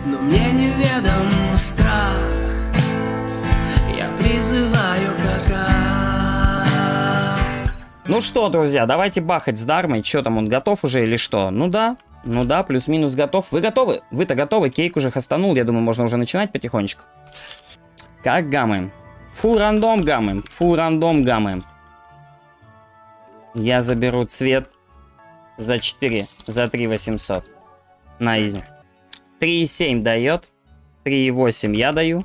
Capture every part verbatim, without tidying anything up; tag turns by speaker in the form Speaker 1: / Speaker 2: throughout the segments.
Speaker 1: но мне неведом страх. Я призываю кака.
Speaker 2: Ну что, друзья, давайте бахать с Дармой. Что там, он готов уже или что? Ну да, ну да, плюс-минус готов. Вы готовы? Вы-то готовы? Кейк уже хастанул, я думаю, можно уже начинать потихонечку. Как гамаем? Фул рандом гамаем, фул рандом гамаем. Я заберу цвет за четыре, за три восемьсот. На изи. три и семь дает. три и восемь я даю.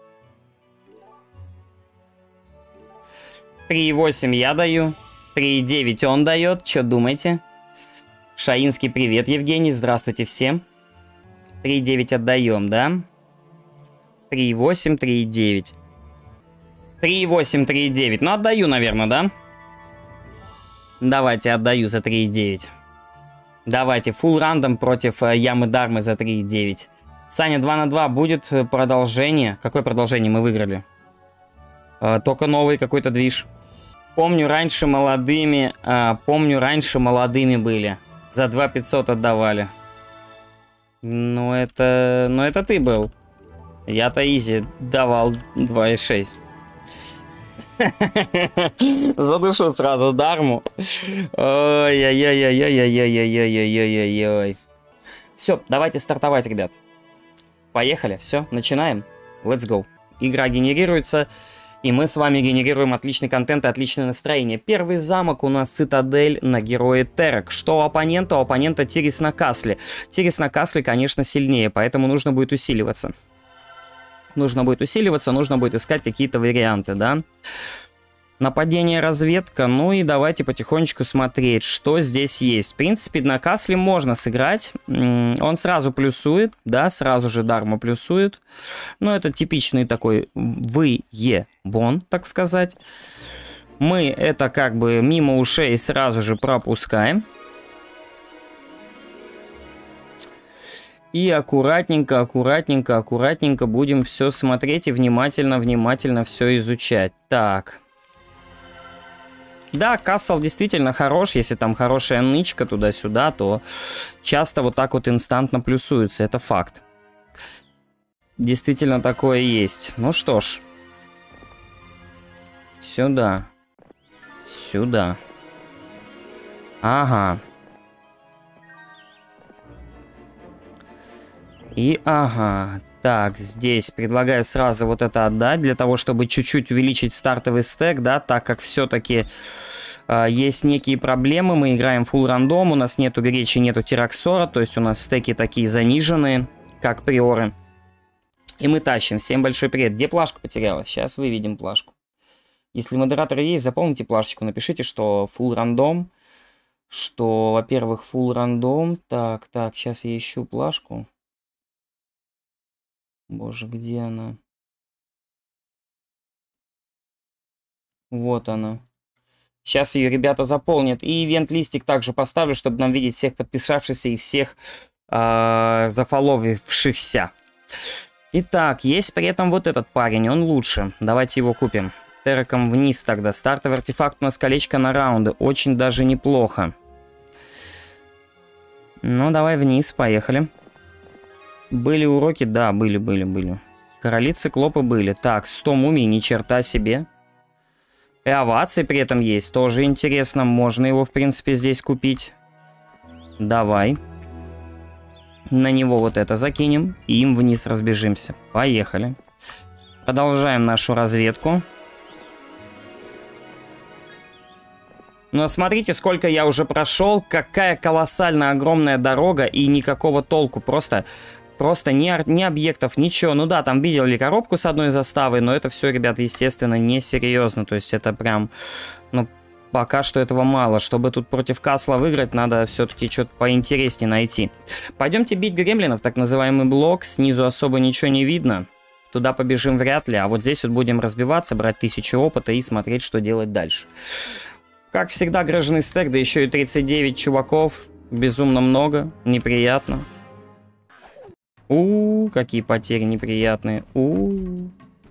Speaker 2: три и восемь я даю. три и девять он дает. Что думаете? Шаинский привет, Евгений. Здравствуйте всем. три и девять отдаем, да? три и восемь, три и девять. три и восемь, три и девять. Ну, отдаю, наверное, да? Давайте, отдаю за три и девять. Давайте, фулл рандом против э, Ямы Дармы за три и девять. Саня, два на два будет продолжение. Какое продолжение мы выиграли? Э, только новый какой-то движ. Помню, раньше молодыми... Э, помню, раньше молодыми были. За два пятьсот отдавали. Ну, это... Ну, это ты был. Я-то изи давал два и шесть. Задушу сразу Дарму. Ой-ой-ой-ой-ой-ой-ой-ой-ой-ой-ой-ой. Все, давайте стартовать, ребят. Поехали, все, начинаем. Let's go. Игра генерируется, и мы с вами генерируем отличный контент и отличное настроение. Первый замок у нас Цитадель на герое Терек. Что у оппонента? У оппонента Тирис на Касле. Тирис на Касле, конечно, сильнее, поэтому нужно будет усиливаться. Нужно будет усиливаться, нужно будет искать какие-то варианты, да. Нападение, разведка. Ну и давайте потихонечку смотреть, что здесь есть. В принципе, на Касле можно сыграть. Он сразу плюсует, да, сразу же Дарма плюсует. Но это типичный такой выебон, так сказать. Мы это как бы мимо ушей сразу же пропускаем. И аккуратненько, аккуратненько, аккуратненько будем все смотреть и внимательно, внимательно все изучать. Так. Да, Касл действительно хорош. Если там хорошая нычка туда-сюда, то часто вот так вот инстантно плюсуется. Это факт. Действительно такое есть. Ну что ж. Сюда. Сюда. Ага. И ага, так, здесь предлагаю сразу вот это отдать, для того, чтобы чуть-чуть увеличить стартовый стэк, да, так как все-таки э, есть некие проблемы, мы играем фулл рандом, у нас нету Гречи, нету Тираксора, то есть у нас стеки такие заниженные, как приоры. И мы тащим, всем большой привет. Где плашка потерялась? Сейчас выведем плашку. Если модераторы есть, запомните плашечку, напишите, что фулл рандом, что, во-первых, фулл рандом, так, так, сейчас я ищу плашку. Боже, где она? Вот она. Сейчас ее ребята заполнят. И ивент-листик также поставлю, чтобы нам видеть всех подписавшихся и всех э, зафоловившихся. Итак, есть при этом вот этот парень, он лучше. Давайте его купим. Тереком вниз тогда. Стартовый артефакт у нас колечко на раунды. Очень даже неплохо. Ну, давай вниз, поехали. Были уроки? Да, были, были, были. Короли циклопы были. Так, сто мумий, ни черта себе. И овации при этом есть. Тоже интересно. Можно его, в принципе, здесь купить. Давай. На него вот это закинем. И им вниз разбежимся. Поехали. Продолжаем нашу разведку. Но смотрите, сколько я уже прошел. Какая колоссальная, огромная дорога. И никакого толку. Просто... Просто ни, ни объектов, ничего. Ну да, там видели коробку с одной заставой, но это все, ребята, естественно, несерьезно. То есть это прям, ну, пока что этого мало. Чтобы тут против Касла выиграть, надо все-таки что-то поинтереснее найти. Пойдемте бить гремлинов, так называемый блок. Снизу особо ничего не видно. Туда побежим вряд ли. А вот здесь вот будем разбиваться, брать тысячу опыта и смотреть, что делать дальше. Как всегда, гроженый стэк, да еще и тридцать девять чуваков. Безумно много, неприятно. У, какие потери неприятные. У,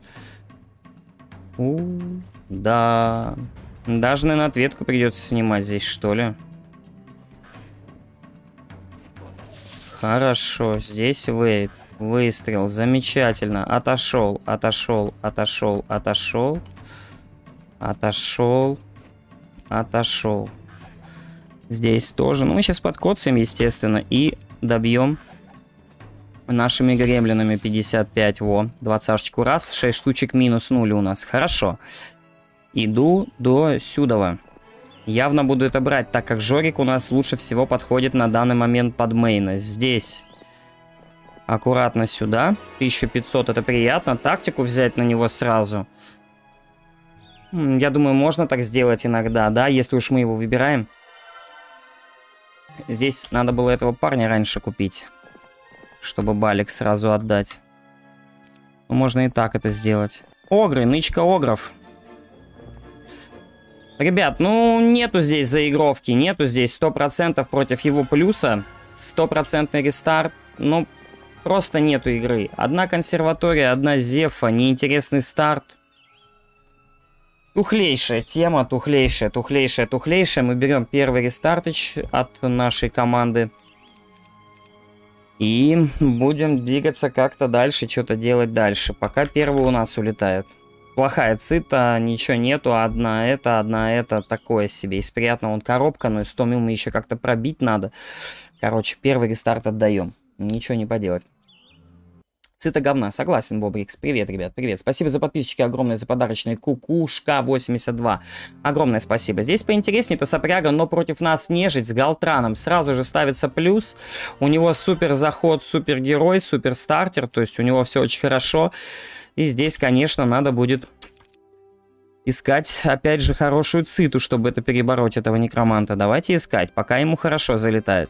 Speaker 2: у, да. Даже, наверное, ответку придется снимать здесь, что ли. Хорошо, здесь вейт. Выстрел. Замечательно. Отошел, отошел, отошел, отошел. Отошел. Отошел. Здесь тоже. Ну, мы сейчас подкоцаем, естественно, и добьем нашими гремлинами пятьдесят пять. Во, двадцаточку раз. шесть штучек минус нуль у нас. Хорошо. Иду до сюда. Явно буду это брать, так как Жорик у нас лучше всего подходит на данный момент под мейна. Здесь аккуратно сюда. тысяча пятьсот это приятно. Тактику взять на него сразу. Я думаю, можно так сделать иногда, да, если уж мы его выбираем. Здесь надо было этого парня раньше купить, чтобы балик сразу отдать. Ну, можно и так это сделать. Огры, нычка огров. Ребят, ну нету здесь заигровки, нету здесь сто процентов против его плюса. Стопроцентный рестарт, ну просто нету игры. Одна консерватория, одна зефа, неинтересный старт. Тухлейшая тема, тухлейшая, тухлейшая, тухлейшая. Мы берем первый рестартыч от нашей команды. И будем двигаться как-то дальше, что-то делать дальше. Пока первый у нас улетает. Плохая цита, ничего нету, одна это, одна это, такое себе. Из приятного он коробка, но и сто мил мы еще как-то пробить надо. Короче, первый рестарт отдаем. Ничего не поделать. Цита говна, согласен, Бобрикс. Привет, ребят, привет. Спасибо за подписочки, огромное за подарочные. Кукушка восемьдесят два. Огромное спасибо. Здесь поинтереснее, это сопряга, но против нас нежить с Галтраном. Сразу же ставится плюс. У него супер заход, супер герой, супер стартер. То есть у него все очень хорошо. И здесь, конечно, надо будет искать, опять же, хорошую циту, чтобы это перебороть, этого некроманта. Давайте искать, пока ему хорошо залетает.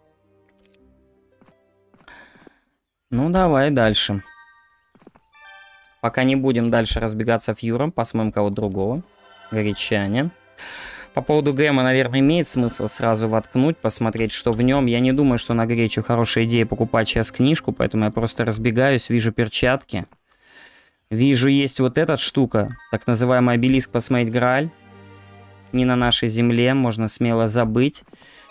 Speaker 2: Ну, давай дальше. Пока не будем дальше разбегаться фьюром, посмотрим кого-то другого. Горячане. По поводу Гэма, наверное, имеет смысл сразу воткнуть, посмотреть, что в нем. Я не думаю, что на Гречу хорошая идея покупать сейчас книжку, поэтому я просто разбегаюсь, вижу перчатки. Вижу, есть вот эта штука, так называемый обелиск посмотреть Грааль. Не на нашей земле, можно смело забыть.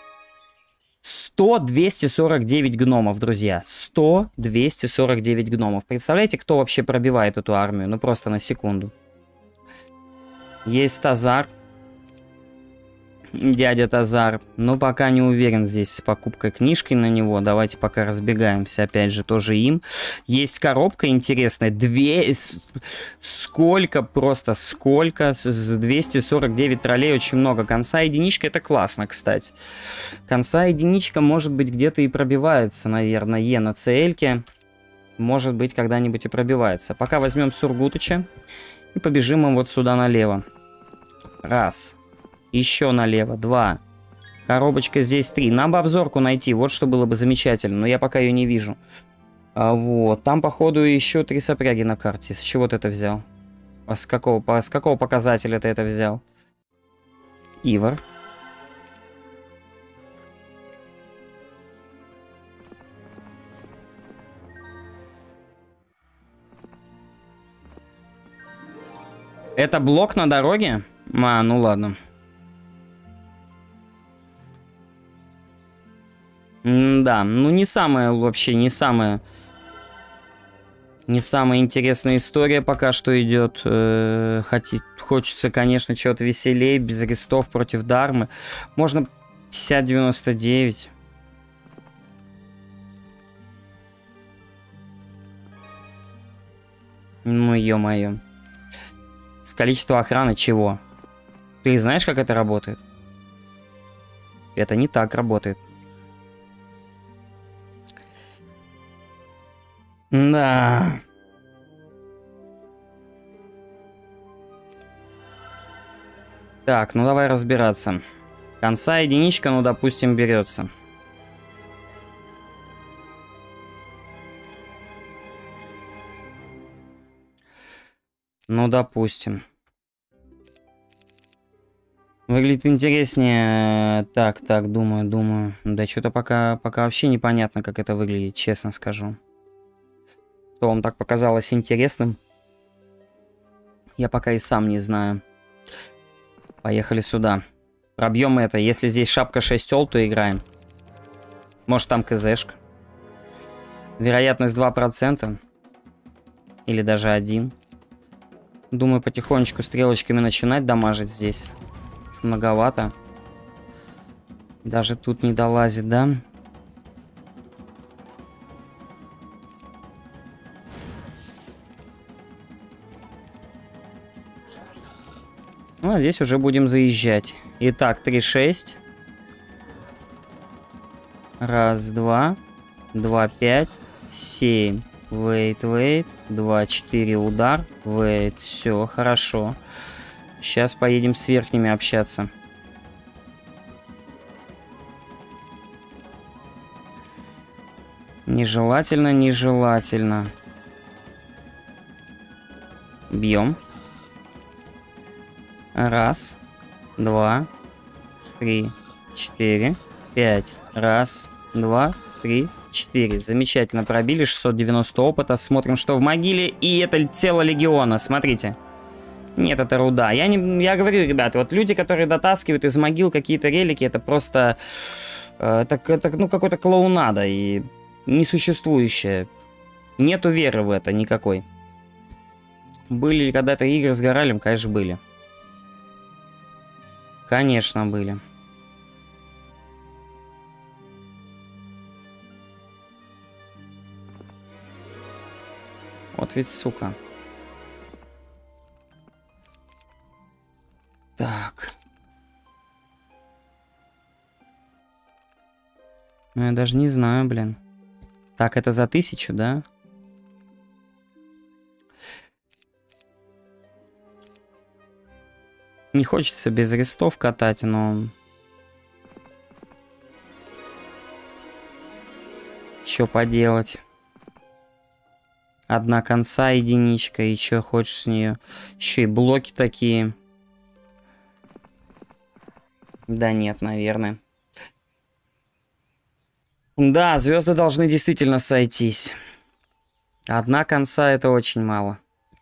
Speaker 2: сто двести сорок девять гномов, друзья. сто двести сорок девять гномов. Представляете, кто вообще пробивает эту армию? Ну, просто на секунду. Есть Тазар. Дядя Тазар. Но пока не уверен здесь с покупкой книжки на него. Давайте пока разбегаемся. Опять же, тоже им. Есть коробка интересная. Две... Сколько, просто сколько. С двести сорок девять троллей очень много. Конца единичка, это классно, кстати. Конца единичка, может быть, где-то и пробивается, наверное, Е на ЦЛ-ке. Может быть, когда-нибудь и пробивается. Пока возьмем Сургутыча. И побежим им вот сюда налево. Раз. Еще налево. Два. Коробочка здесь три. Нам бы обзорку найти. Вот что было бы замечательно. Но я пока ее не вижу. А вот. Там, походу, еще три сопряги на карте. С чего ты это взял? А с какого, по, с какого показателя ты это взял? Ивар. Это блок на дороге? А, ну ладно. Да, ну не самая вообще, не самая... Не самая интересная история пока что идет. Э, хоть, хочется, конечно, чего-то веселее, без арестов против Дармы. Можно пятьдесят девяносто девять. Ну, ё-моё. С количества охраны чего? Ты знаешь, как это работает? Это не так работает. Да. Так, ну давай разбираться. Конца единичка, ну допустим, берется. Ну допустим. Выглядит интереснее. Так, так, думаю, думаю. Да что-то пока, пока вообще непонятно, как это выглядит, честно скажу. Что вам так показалось интересным? Я пока и сам не знаю. Поехали сюда. Пробьем это. Если здесь шапка шесть ол, то играем. Может там КЗшка. Вероятность два процента. Или даже один. Думаю, потихонечку стрелочками начинать дамажить здесь. Многовато. Даже тут не долазит, да? Ну, а здесь уже будем заезжать. Итак, три шесть. Раз, два. Два, пять. Семь. Wait, wait. Два, четыре. Удар. Wait. Все, хорошо. Сейчас поедем с верхними общаться. Нежелательно, нежелательно. Бьем. Раз, два, три, четыре, пять. Раз, два, три, четыре. Замечательно пробили. шестьсот девяносто опыта. Смотрим, что в могиле. И это тело легиона. Смотрите. Нет, это руда. Я, не, я говорю, ребят, вот люди, которые дотаскивают из могил какие-то релики, это просто... Э, это, это ну, какой-то клоунада и несуществующее. Нету веры в это никакой. Были ли когда-то игры с Горалем? Конечно, были. Конечно, были. Вот ведь сука. Так. Ну, я даже не знаю, блин. Так, это за тысячу, да? Не хочется без арестов катать, но... Чё поделать? Одна конца, единичка, и чё хочешь с нее? Еще и блоки такие. Да нет, наверное. Да, звезды должны действительно сойтись. Одна конца — это очень мало.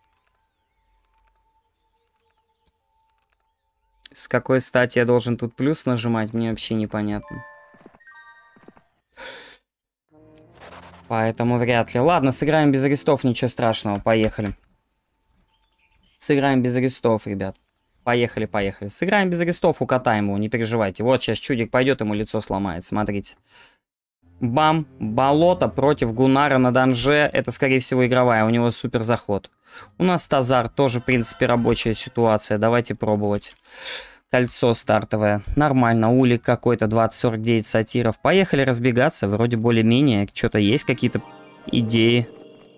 Speaker 2: С какой стати я должен тут плюс нажимать, мне вообще непонятно. Поэтому вряд ли. Ладно, сыграем без арестов, ничего страшного. Поехали. Сыграем без арестов, ребят. Поехали, поехали. Сыграем без арестов, укатаем его, не переживайте. Вот сейчас чудик пойдет, ему лицо сломает, смотрите. Бам, болото против Гунара на данже. Это, скорее всего, игровая, у него супер заход. У нас Тазар, тоже, в принципе, рабочая ситуация. Давайте пробовать. Кольцо стартовое. Нормально. Улик какой-то, двадцать сорок девять сатиров. Поехали разбегаться. Вроде более-менее. Что-то есть, какие-то идеи.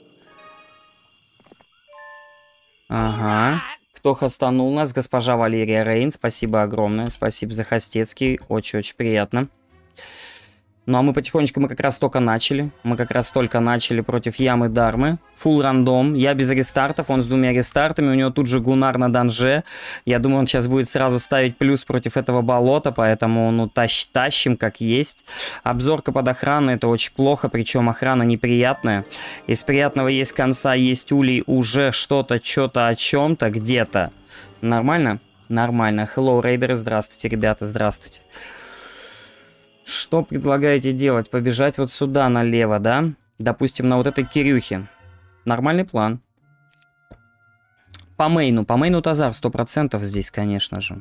Speaker 2: Ага. Кто хостанул нас? Госпожа Валерия Рейн. Спасибо огромное. Спасибо за хостецкий. Очень-очень приятно. Ну а мы потихонечку, мы как раз только начали. Мы как раз только начали против Ямы Дармы. Фулл рандом. Я без рестартов, он с двумя рестартами. У него тут же Гунар на данже. Я думаю, он сейчас будет сразу ставить плюс против этого болота. Поэтому, ну, тащ тащим как есть. Обзорка под охраной, это очень плохо. Причем охрана неприятная. Из приятного есть конца, есть улей. Уже что-то, что-то о чем-то где-то. Нормально? Нормально. Hello, рейдеры. Здравствуйте, ребята. Здравствуйте. Что предлагаете делать? Побежать вот сюда налево, да? Допустим, на вот этой Кирюхе. Нормальный план. По мейну. По мейну Тазар сто процентов здесь, конечно же.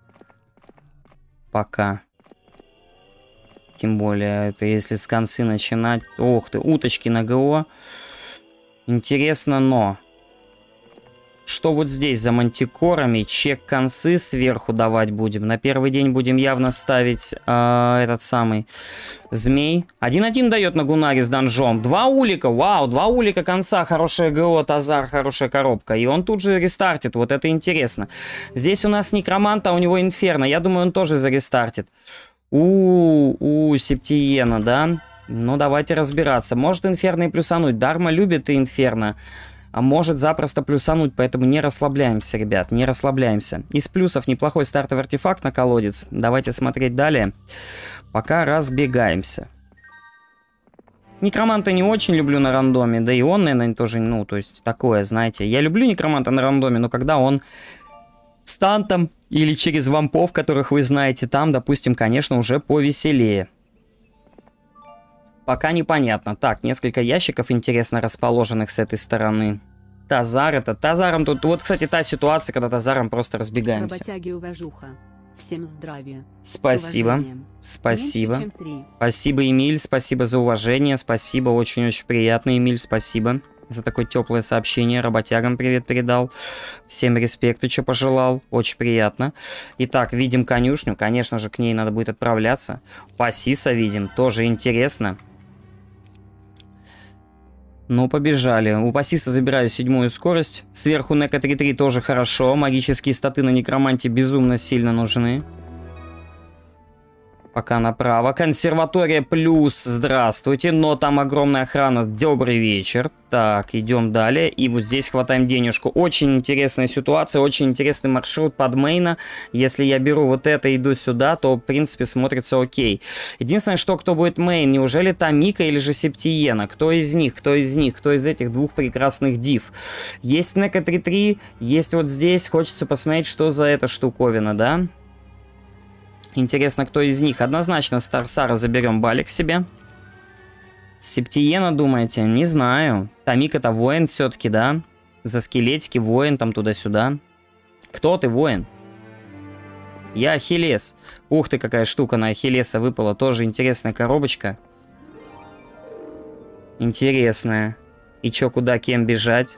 Speaker 2: Пока. Тем более, это если с концы начинать. Ох ты, уточки на ГО. Интересно, но... Что вот здесь за мантикорами? Чек концы сверху давать будем. На первый день будем явно ставить э, этот самый змей. один-один дает на Гунаре с данжом. Два улика. Вау, два улика конца. Хорошая ГО, Тазар, хорошая коробка. И он тут же рестартит. Вот это интересно. Здесь у нас некромант, а у него инферно. Я думаю, он тоже зарестартит. У-у-у, Септиена, да? Ну, давайте разбираться. Может инферно и плюсануть. Дарма любит и инферно. А может запросто плюсануть, поэтому не расслабляемся, ребят, не расслабляемся. Из плюсов неплохой стартовый артефакт на колодец. Давайте смотреть далее. Пока разбегаемся. Некроманта не очень люблю на рандоме, да и он, наверное, тоже, ну, то есть такое, знаете. Я люблю некроманта на рандоме, но когда он с тантом или через вампов, которых вы знаете, там, допустим, конечно, уже повеселее. Пока непонятно. Так, несколько ящиков интересно расположенных с этой стороны. Тазар это. Тазаром тут... Вот, кстати, та ситуация, когда Тазаром просто разбегаемся.
Speaker 3: Работяги, уважуха. Всем здравия.
Speaker 2: Спасибо. Спасибо.
Speaker 3: Меньше, чем три.
Speaker 2: Спасибо, Эмиль. Спасибо за уважение. Спасибо. Очень-очень приятно, Эмиль. Спасибо за такое теплое сообщение. Работягам привет передал. Всем респект, что пожелал. Очень приятно. Итак, видим конюшню. Конечно же, к ней надо будет отправляться. Пасиса видим. Тоже интересно. Ну, побежали. У Пасиса забираю седьмую скорость. Сверху Нека три три тоже хорошо. Магические статы на некроманте безумно сильно нужны. Пока направо. Консерватория плюс. Здравствуйте. Но там огромная охрана. Добрый вечер. Так, идем далее. И вот здесь хватаем денежку. Очень интересная ситуация. Очень интересный маршрут под мейна. Если я беру вот это и иду сюда, то в принципе смотрится окей. Единственное, что кто будет мейн? Неужели Тамика или же Септиена? Кто из них? Кто из них? Кто из этих двух прекрасных див? Есть Нека три три. Есть вот здесь. Хочется посмотреть, что за эта штуковина, да? Интересно, кто из них. Однозначно Старсара заберем балик себе. Септиена, думаете? Не знаю. Тамик это воин все-таки, да? За скелетики воин там туда-сюда. Кто ты, воин? Я Ахиллес. Ух ты, какая штука на Ахиллеса выпала. Тоже интересная коробочка. Интересная. И чё, куда, кем бежать?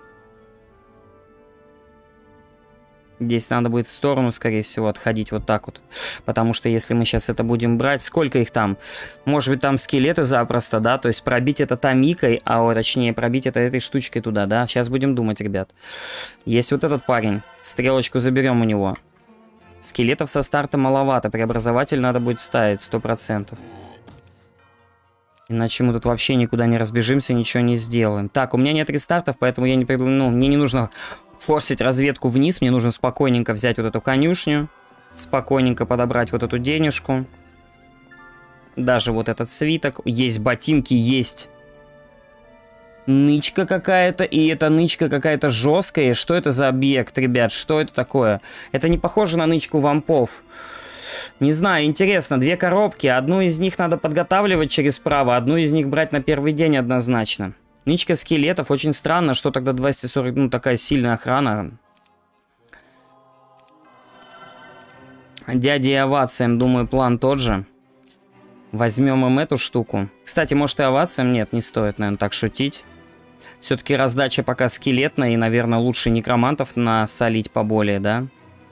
Speaker 2: Здесь надо будет в сторону, скорее всего, отходить вот так вот. Потому что если мы сейчас это будем брать... Сколько их там? Может быть, там скелеты запросто, да? То есть пробить это Тамикой, а о, точнее пробить это этой штучкой туда, да? Сейчас будем думать, ребят. Есть вот этот парень. Стрелочку заберем у него. Скелетов со старта маловато. Преобразователь надо будет ставить, сто процентов. Иначе мы тут вообще никуда не разбежимся, ничего не сделаем. Так, у меня нет рестартов, поэтому я не предлагаю... Ну, мне не нужно форсить разведку вниз. Мне нужно спокойненько взять вот эту конюшню. Спокойненько подобрать вот эту денежку. Даже вот этот свиток. Есть ботинки, есть нычка какая-то. И эта нычка какая-то жесткая. Что это за объект, ребят? Что это такое? Это не похоже на нычку вампов. Не знаю, интересно, две коробки. Одну из них надо подготавливать через право, одну из них брать на первый день однозначно. Нычка скелетов, очень странно, что тогда двести сорок, ну такая сильная охрана. Дяде и овациям, думаю, план тот же. Возьмем им эту штуку. Кстати, может и овациям? Нет, не стоит, наверное, так шутить. Все-таки раздача пока скелетная, и, наверное, лучше некромантов насолить поболее, да?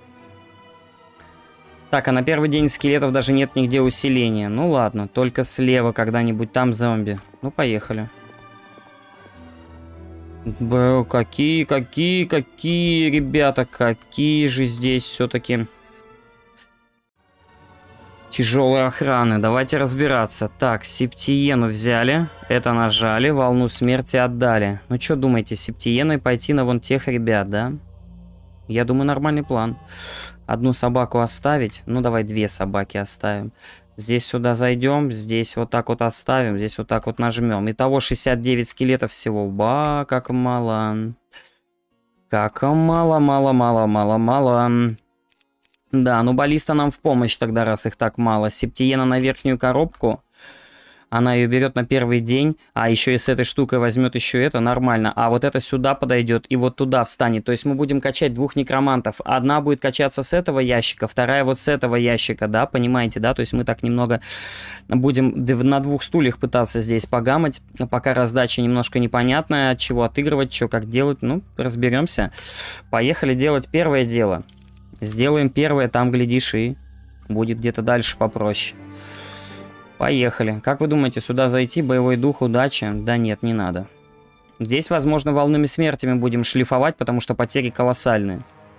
Speaker 2: Так, а на первый день скелетов даже нет нигде усиления. Ну ладно, только слева когда-нибудь там зомби. Ну, поехали. Б, какие, какие, какие, ребята, какие же здесь все-таки тяжелые охраны. Давайте разбираться. Так, Септиену взяли, это нажали, волну смерти отдали. Ну, что думаете, Септиеной пойти на вон тех ребят, да? Я думаю, нормальный план. Одну собаку оставить. Ну, давай две собаки оставим. Здесь сюда зайдем. Здесь вот так вот оставим. Здесь вот так вот нажмем. Итого шестьдесят девять скелетов всего. Ба, как мало. Как мало, мало, мало, мало, мало. Да, ну баллиста нам в помощь тогда, раз их так мало. Септиена на верхнюю коробку. Она ее берет на первый день, а еще и с этой штукой возьмет еще это, нормально. А вот это сюда подойдет и вот туда встанет. То есть мы будем качать двух некромантов. Одна будет качаться с этого ящика, вторая вот с этого ящика, да, понимаете, да? То есть мы так немного будем на двух стульях пытаться здесь погамать. Пока раздача немножко непонятная, от чего отыгрывать, что как делать, ну, разберемся. Поехали делать первое дело. Сделаем первое, там, глядишь, и будет где-то дальше попроще. Поехали. Как вы думаете, сюда зайти? Боевой дух, удача? Да нет, не надо. Здесь, возможно, волнами смерти мы будем шлифовать, потому что потери колоссальные.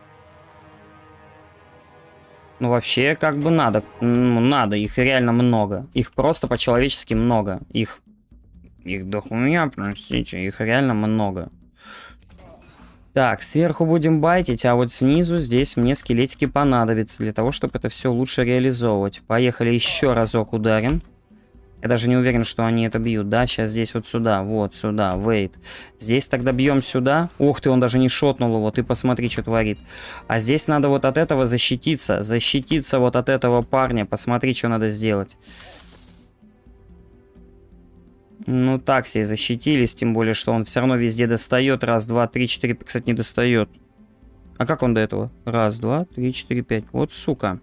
Speaker 2: Ну, вообще, как бы надо. Ну, надо, их реально много. Их просто по-человечески много. Их... Их дохуя, простите, их реально много. Так, сверху будем байтить, а вот снизу здесь мне скелетики понадобятся для того, чтобы это все лучше реализовывать. Поехали, еще разок ударим. Я даже не уверен, что они это бьют, да? Сейчас здесь вот сюда, вот сюда, wait. Здесь тогда бьем сюда. Ух ты, он даже не шотнул его, ты посмотри, что творит. А здесь надо вот от этого защититься, защититься вот от этого парня. Посмотри, что надо сделать. Ну, так себе защитились, тем более, что он все равно везде достает. Раз, два, три, четыре, кстати, не достает. А как он до этого? Раз, два, три, четыре, пять. Вот сука.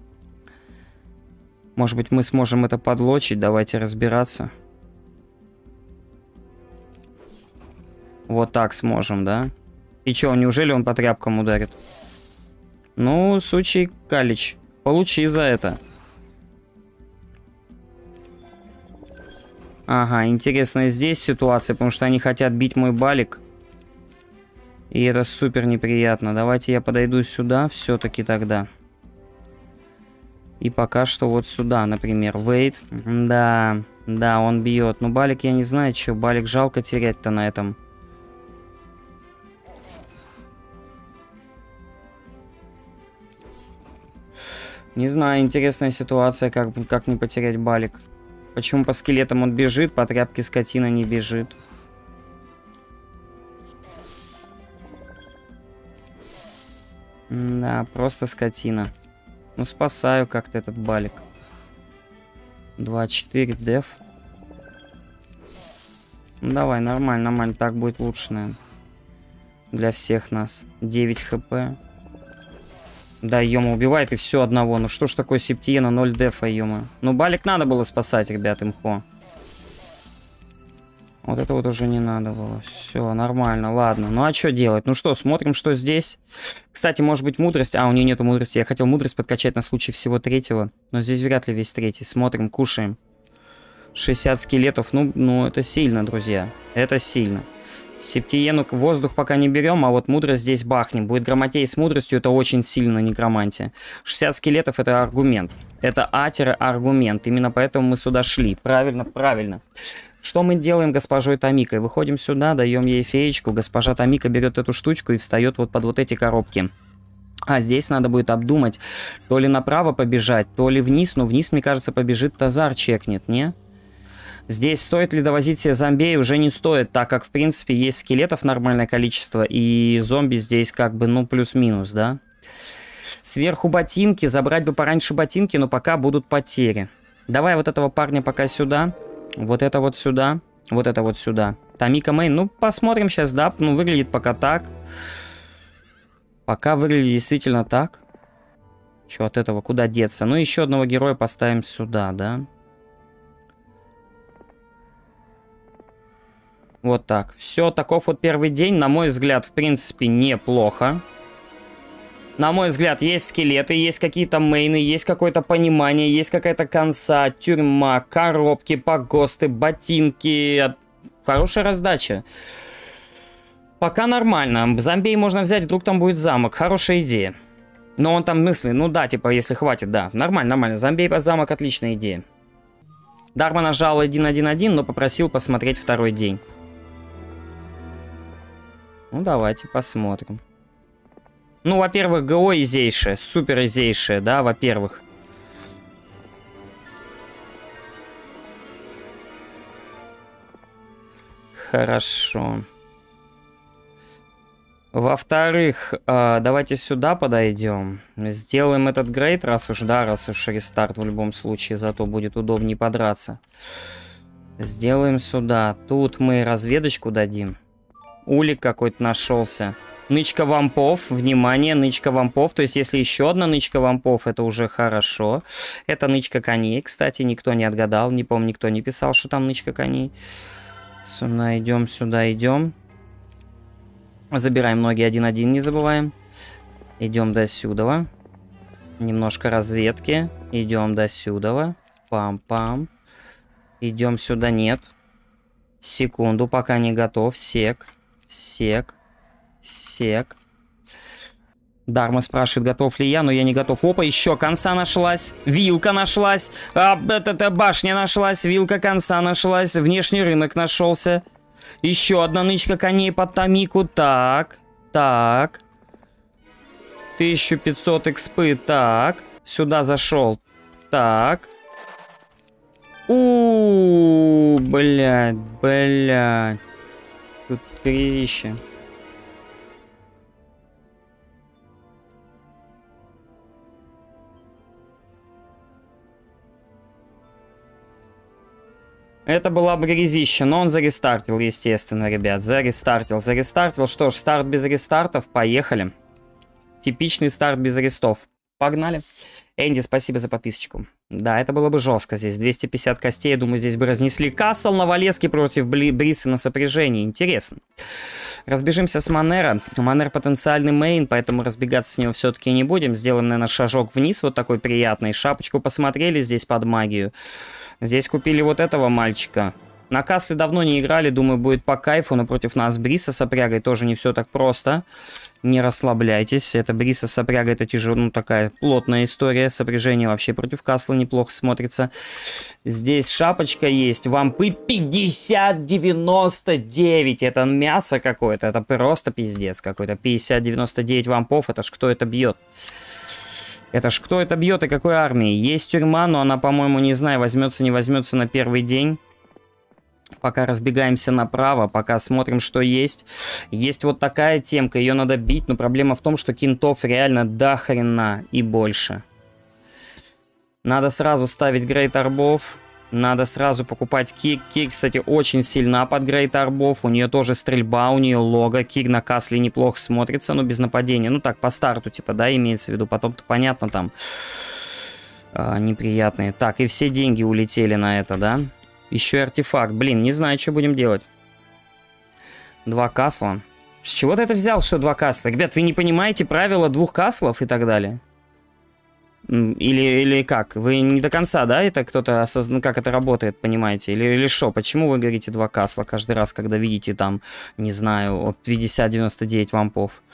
Speaker 2: Может быть, мы сможем это подлочить. Давайте разбираться. Вот так сможем, да? И чё, неужели он по тряпкам ударит? Ну, сучий калич. Получи за это. Ага, интересная здесь ситуация, потому что они хотят бить мой балик. И это супер неприятно. Давайте я подойду сюда все-таки тогда. И пока что вот сюда, например. Вейт. Да, да, он бьет. Но балик я не знаю, что. Балик жалко терять-то на этом. Не знаю, интересная ситуация, как, как не потерять балик. Почему по скелетам он бежит, по тряпке скотина не бежит. Да, просто скотина. Ну, спасаю как-то этот балик. два четыре, деф. Ну, давай, нормально, нормально. Так будет лучше, наверное. Для всех нас. девять хп. Да, Йома убивает и все одного. Ну что ж такое Септиена, ноль дефа, Йома. Ну, балик надо было спасать, ребят, имхо. Вот это вот уже не надо было. Все, нормально, ладно. Ну а что делать? Ну что, смотрим, что здесь. Кстати, может быть мудрость. А, у нее нету мудрости. Я хотел мудрость подкачать на случай всего третьего. Но здесь вряд ли весь третий. Смотрим, кушаем. шестьдесят скелетов. Ну, ну это сильно, друзья. Это сильно. Септиену воздух пока не берем, а вот мудрость здесь бахнем. Будет грамотей с мудростью, это очень сильно некромантия. шестьдесят скелетов это аргумент. Это атер-аргумент. Именно поэтому мы сюда шли. Правильно, правильно. Что мы делаем госпожой Томикой? Выходим сюда, даем ей феечку. Госпожа Томика берет эту штучку и встает вот под вот эти коробки. А здесь надо будет обдумать, то ли направо побежать, то ли вниз. Но вниз, мне кажется, побежит Тазар, чекнет, не? Здесь стоит ли довозить себе зомбей? Уже не стоит, так как, в принципе, есть скелетов нормальное количество. И зомби здесь как бы, ну, плюс-минус, да? Сверху ботинки. Забрать бы пораньше ботинки, но пока будут потери. Давай вот этого парня пока сюда. Вот это вот сюда. Вот это вот сюда. Томика Мейн. Ну, посмотрим сейчас, да. Ну, выглядит пока так. Пока выглядит действительно так. Че от этого? Куда деться? Ну, еще одного героя поставим сюда, да. Вот так. Все, таков вот первый день. На мой взгляд, в принципе, неплохо. На мой взгляд, есть скелеты, есть какие-то мейны, есть какое-то понимание, есть какая-то конца, тюрьма, коробки, погосты, ботинки. Хорошая раздача. Пока нормально. Зомбей можно взять, вдруг там будет замок. Хорошая идея. Но он там мысли, ну да, типа, если хватит, да. Нормально, нормально. Зомбей по замок, отличная идея. Дарма нажал один один один, но попросил посмотреть второй день. Ну, давайте посмотрим. Ну, во-первых, ГО изейшее, супер изейшее, да, во-первых. Хорошо. Во-вторых, э, давайте сюда подойдем. Сделаем этот грейд, раз уж, да, раз уж рестарт в любом случае, зато будет удобнее подраться. Сделаем сюда. Тут мы разведочку дадим. Улик какой-то нашелся. Нычка вампов, внимание, нычка вампов. То есть, если еще одна нычка вампов, это уже хорошо. Это нычка коней, кстати, никто не отгадал. Не помню, никто не писал, что там нычка коней. Сюда идем, сюда идем. Забираем ноги один один, не забываем. Идем до сюда. Немножко разведки. Идем до сюда. Пам-пам. Идем сюда, нет. Секунду, пока не готов. Сек. Сек. Сек. Дарма спрашивает, готов ли я, но я не готов. Опа, еще конца нашлась. Вилка нашлась. А, это, это башня нашлась. Вилка конца нашлась. Внешний рынок нашелся. Еще одна нычка коней под Томику. Так. Так. тысяча пятьсот экспы. Так. Сюда зашел. Так. У, блядь, блядь. Тут грязище. Это была бы грязища, но он зарестартил, естественно, ребят. Зарестартил, зарестартил. Что ж, старт без рестартов. Поехали. Типичный старт без арестов. Погнали. Энди, спасибо за подписочку. Да, это было бы жестко здесь. двести пятьдесят костей, я думаю, здесь бы разнесли. Кассел на Валеске против Бриса на сопряжении. Интересно. Разбежимся с Монера. Монер потенциальный мейн, поэтому разбегаться с него все-таки не будем. Сделаем, наверное, шажок вниз, вот такой приятный. Шапочку посмотрели здесь под магию. Здесь купили вот этого мальчика. На Касле давно не играли, думаю, будет по кайфу, но против нас Бриса с Сопрягой тоже не все так просто. Не расслабляйтесь, это Бриса с Сопрягой, это тяжело, ну такая плотная история. Сопряжение вообще против Касла неплохо смотрится. Здесь шапочка есть, вампы пятьдесят девяносто девять, это мясо какое-то, это просто пиздец какой-то. пятьдесят девяносто девять вампов, это ж кто это бьет? Это ж кто это бьет и какой армии? Есть тюрьма, но она, по-моему, не знаю, возьмется, не возьмется на первый день. Пока разбегаемся направо, пока смотрим, что есть. Есть вот такая темка, ее надо бить, но проблема в том, что кинтов реально до хрена и больше. Надо сразу ставить Грейт Арбов. Надо сразу покупать Кир. Кир, кстати, очень сильна под Грейт Арбов. У нее тоже стрельба, у нее лого. Кир на Касле неплохо смотрится, но без нападения. Ну так, по старту, типа, да, имеется в виду. Потом-то понятно там а, неприятные. Так, и все деньги улетели на это, да? Еще и артефакт. Блин, не знаю, что будем делать. Два касла. С чего ты это взял, что два касла? Ребят, вы не понимаете правила двух каслов и так далее? Или, или как? Вы не до конца, да, это кто-то осознан, как это работает, понимаете? Или, или что? Почему вы говорите два касла каждый раз, когда видите там, не знаю, пятьдесят девяносто девять вампов?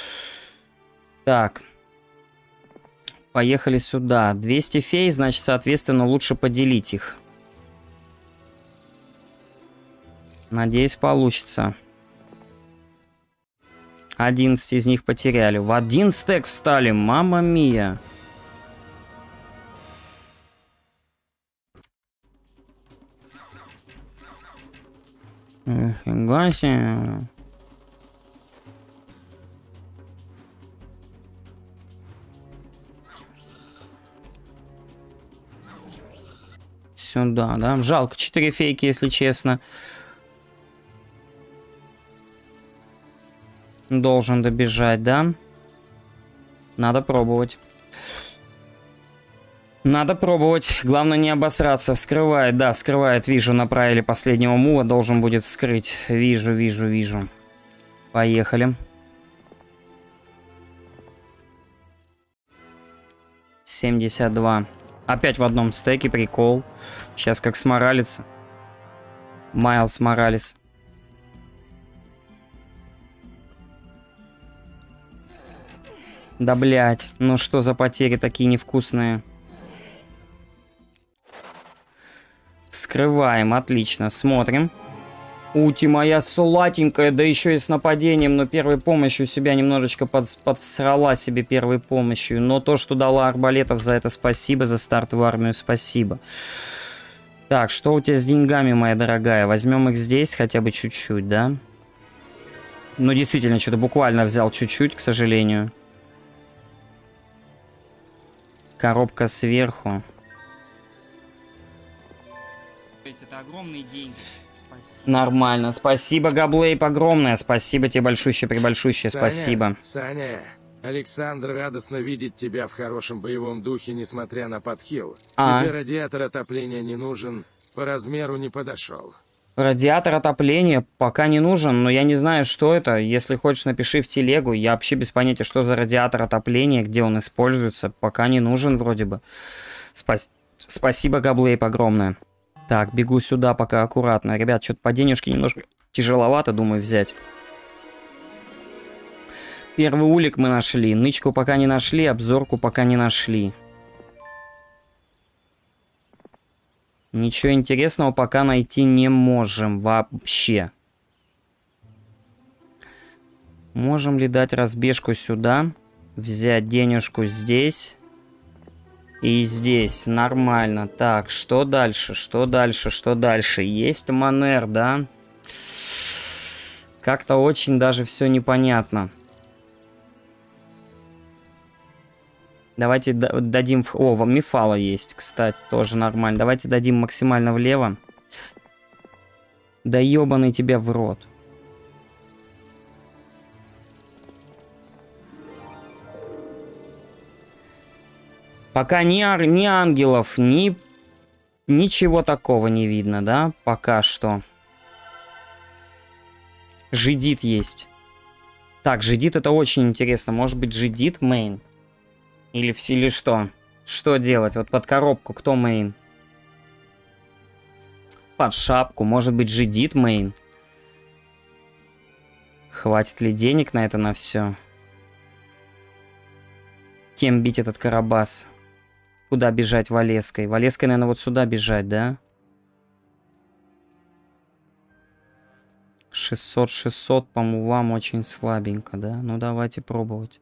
Speaker 2: Так. Поехали сюда. двести фей, значит, соответственно, лучше поделить их. Надеюсь, получится. одиннадцать из них потеряли. В один стек встали. Мамма мия. Нифига себе. Сюда, да? Жалко четыре фейки, если честно. Должен добежать, да? Надо пробовать. Надо пробовать. Главное не обосраться. Вскрывает, да, вскрывает. Вижу, направили последнего мува. Должен будет вскрыть. Вижу, вижу, вижу. Поехали. семьдесят два. Опять в одном стеке, прикол. Сейчас как сморалится. Майлз Моралес. Да, блядь. Ну что за потери такие невкусные? Вскрываем. Отлично. Смотрим. Ути моя сладенькая. Да еще и с нападением. Но первой помощью себя немножечко под, подвсрала себе первой помощью. Но то, что дала арбалетов, за это спасибо. За стартовую армию спасибо. Так, что у тебя с деньгами, моя дорогая? Возьмем их здесь хотя бы чуть-чуть, да? Ну, действительно, что-то буквально взял чуть-чуть, к сожалению. Коробка сверху. Это огромные деньги. Спасибо. Нормально. Спасибо, Габлейп, огромное. Спасибо тебе большущее, прибольшущее.
Speaker 4: Саня,
Speaker 2: спасибо.
Speaker 4: Саня, Александр радостно видит тебя в хорошем боевом духе, несмотря на подхил.
Speaker 2: А.
Speaker 4: Тебе радиатор отопления не нужен, по размеру не подошел.
Speaker 2: Радиатор отопления пока не нужен, но я не знаю, что это. Если хочешь, напиши в телегу. Я вообще без понятия, что за радиатор отопления, где он используется. Пока не нужен вроде бы. Спас... Спасибо, Габлейп, огромное. Так, бегу сюда пока аккуратно. Ребят, что-то по денежке немножко тяжеловато, думаю, взять. Первый улик мы нашли. Нычку пока не нашли, обзорку пока не нашли. Ничего интересного пока найти не можем вообще. Можем ли дать разбежку сюда? Взять денежку здесь. И здесь. Нормально. Так, что дальше? Что дальше? Что дальше? Есть Монер, да? Как-то очень даже все непонятно. Давайте дадим... О, вам Мифала есть, кстати, тоже нормально. Давайте дадим максимально влево. Да ёбаный тебя в рот. Пока ни, ар ни ангелов, ни... Ничего такого не видно, да? Пока что. Жидит есть. Так, жидит это очень интересно. Может быть, жидит мейн? Или, или что? Что делать? Вот под коробку кто мейн? Под шапку. Может быть, жидит мейн? Хватит ли денег на это на все? Кем бить этот Карабас? Куда бежать Валеской? Валеской, наверное, вот сюда бежать, да? шестьсот шестьсот по мувам очень слабенько, да? Ну, давайте пробовать.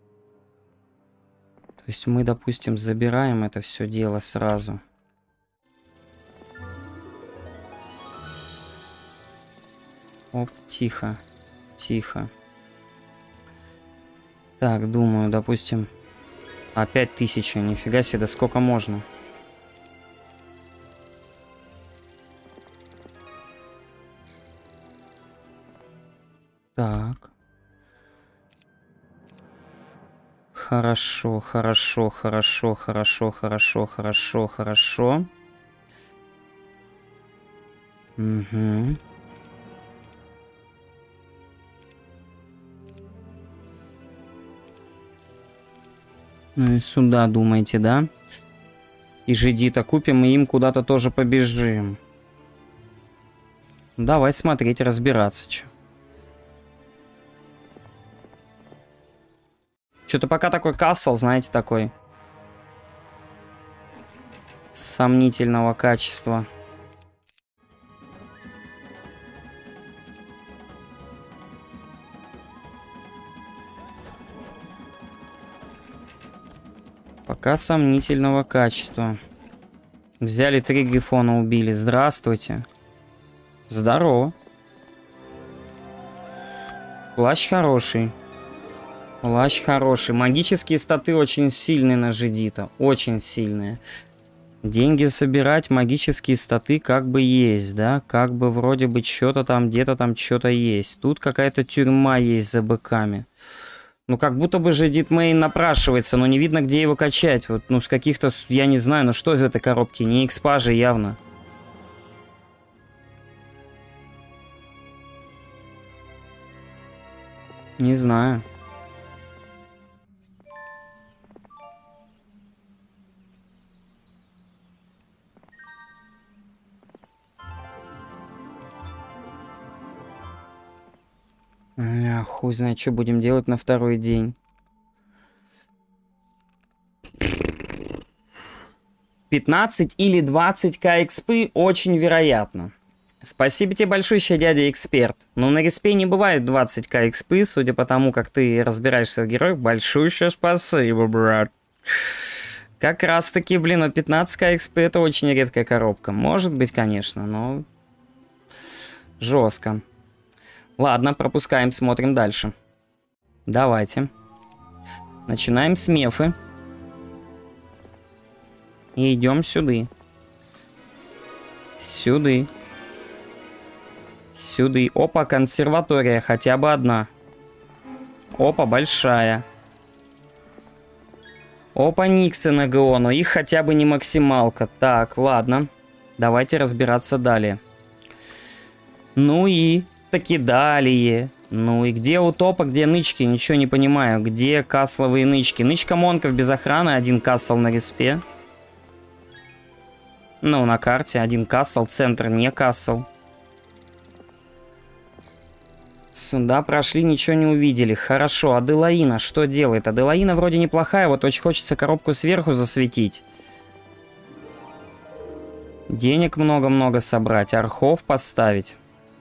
Speaker 2: То есть мы, допустим, забираем это все дело сразу. Оп, тихо. Тихо. Так, думаю, допустим... Опять тысяча, нифига себе, да сколько можно? Так. Хорошо, хорошо, хорошо, хорошо, хорошо, хорошо, хорошо. Угу. Ну и сюда думаете, да? И жидита купим, и им куда-то тоже побежим. Давай смотреть, разбираться, чё. Что-то пока такой кассел, знаете, такой. Сомнительного качества. Пока сомнительного качества. Взяли три грифона, убили. Здравствуйте. Здорово. Плащ хороший. Плащ хороший. Магические статы очень сильные на жидита. Очень сильные. Деньги собирать, магические статы как бы есть, да? Как бы вроде бы что-то там, где-то там что-то есть. Тут какая-то тюрьма есть за быками. Ну, как будто бы же Дитмейн напрашивается, но не видно, где его качать. Вот, ну, с каких-то, я не знаю, ну что из этой коробки? Не экспа же явно. Не знаю. А, хуй знает, что будем делать на второй день. пятнадцать или двадцать ка экспы очень вероятно. Спасибо тебе большое, дядя эксперт. Но на респе не бывает двадцать ка экспы, судя по тому, как ты разбираешься в героях. Большое спасибо, брат. Как раз таки, блин, пятнадцать ка экспы это очень редкая коробка. Может быть, конечно, но жестко. Ладно, пропускаем, смотрим дальше. Давайте. Начинаем с мефы. И идем сюда. Сюда. Сюда. Опа, консерватория, хотя бы одна. Опа, большая. Опа, Никсы на ГО, но их хотя бы не максималка. Так, ладно. Давайте разбираться далее. Ну и... таки далее. Ну и где утопа, где нычки? Ничего не понимаю. Где касловые нычки? Нычка Монков без охраны, один кассел на респе. Ну, на карте один кассел, центр не кассел. Сюда прошли, ничего не увидели. Хорошо, Аделаина что делает? Аделаина вроде неплохая, вот очень хочется коробку сверху засветить. Денег много-много собрать, архов поставить.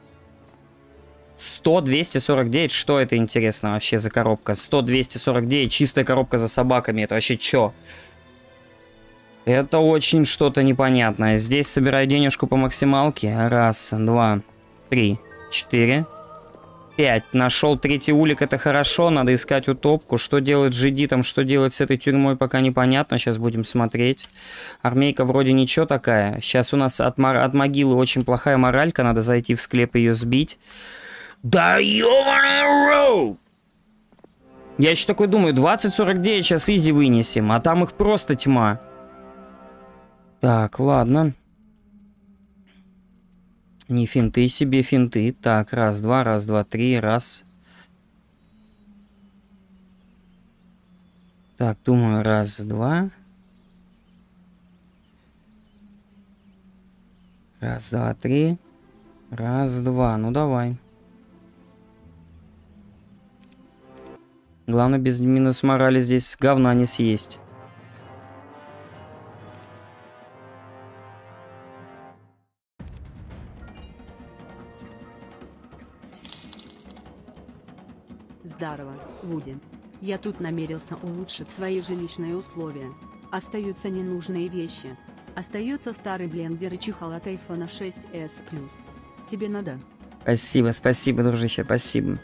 Speaker 2: сто двести сорок девять, что это интересно вообще за коробка? сто двести сорок девять, чистая коробка за собаками, это вообще чё? Это очень что-то непонятное. Здесь собираю денежку по максималке. Раз, два, три, четыре, пять. Нашел третий улик, это хорошо. Надо искать утопку. Что делать с жидитом, что делать с этой тюрьмой, пока непонятно. Сейчас будем смотреть. Армейка вроде ничего такая. Сейчас у нас от, от могилы очень плохая моралька. Надо зайти в склеп и ее сбить. Да ёбаный роу! Я еще такой думаю, двадцать сорок девять сейчас изи вынесем, а там их просто тьма. Так, ладно. Не финты себе, финты. Так, раз, два, раз, два, три, раз. Так, думаю, раз, два. Раз, два, три. Раз, два. Ну, давай. Главное, без минус морали здесь говна не съесть.
Speaker 3: Здорово, Вуди. Я тут намерился улучшить свои жилищные условия. Остаются ненужные вещи. Остается старый блендер и чехол от айфона шесть эс плюс. Тебе надо?
Speaker 2: Спасибо, спасибо, дружище, спасибо.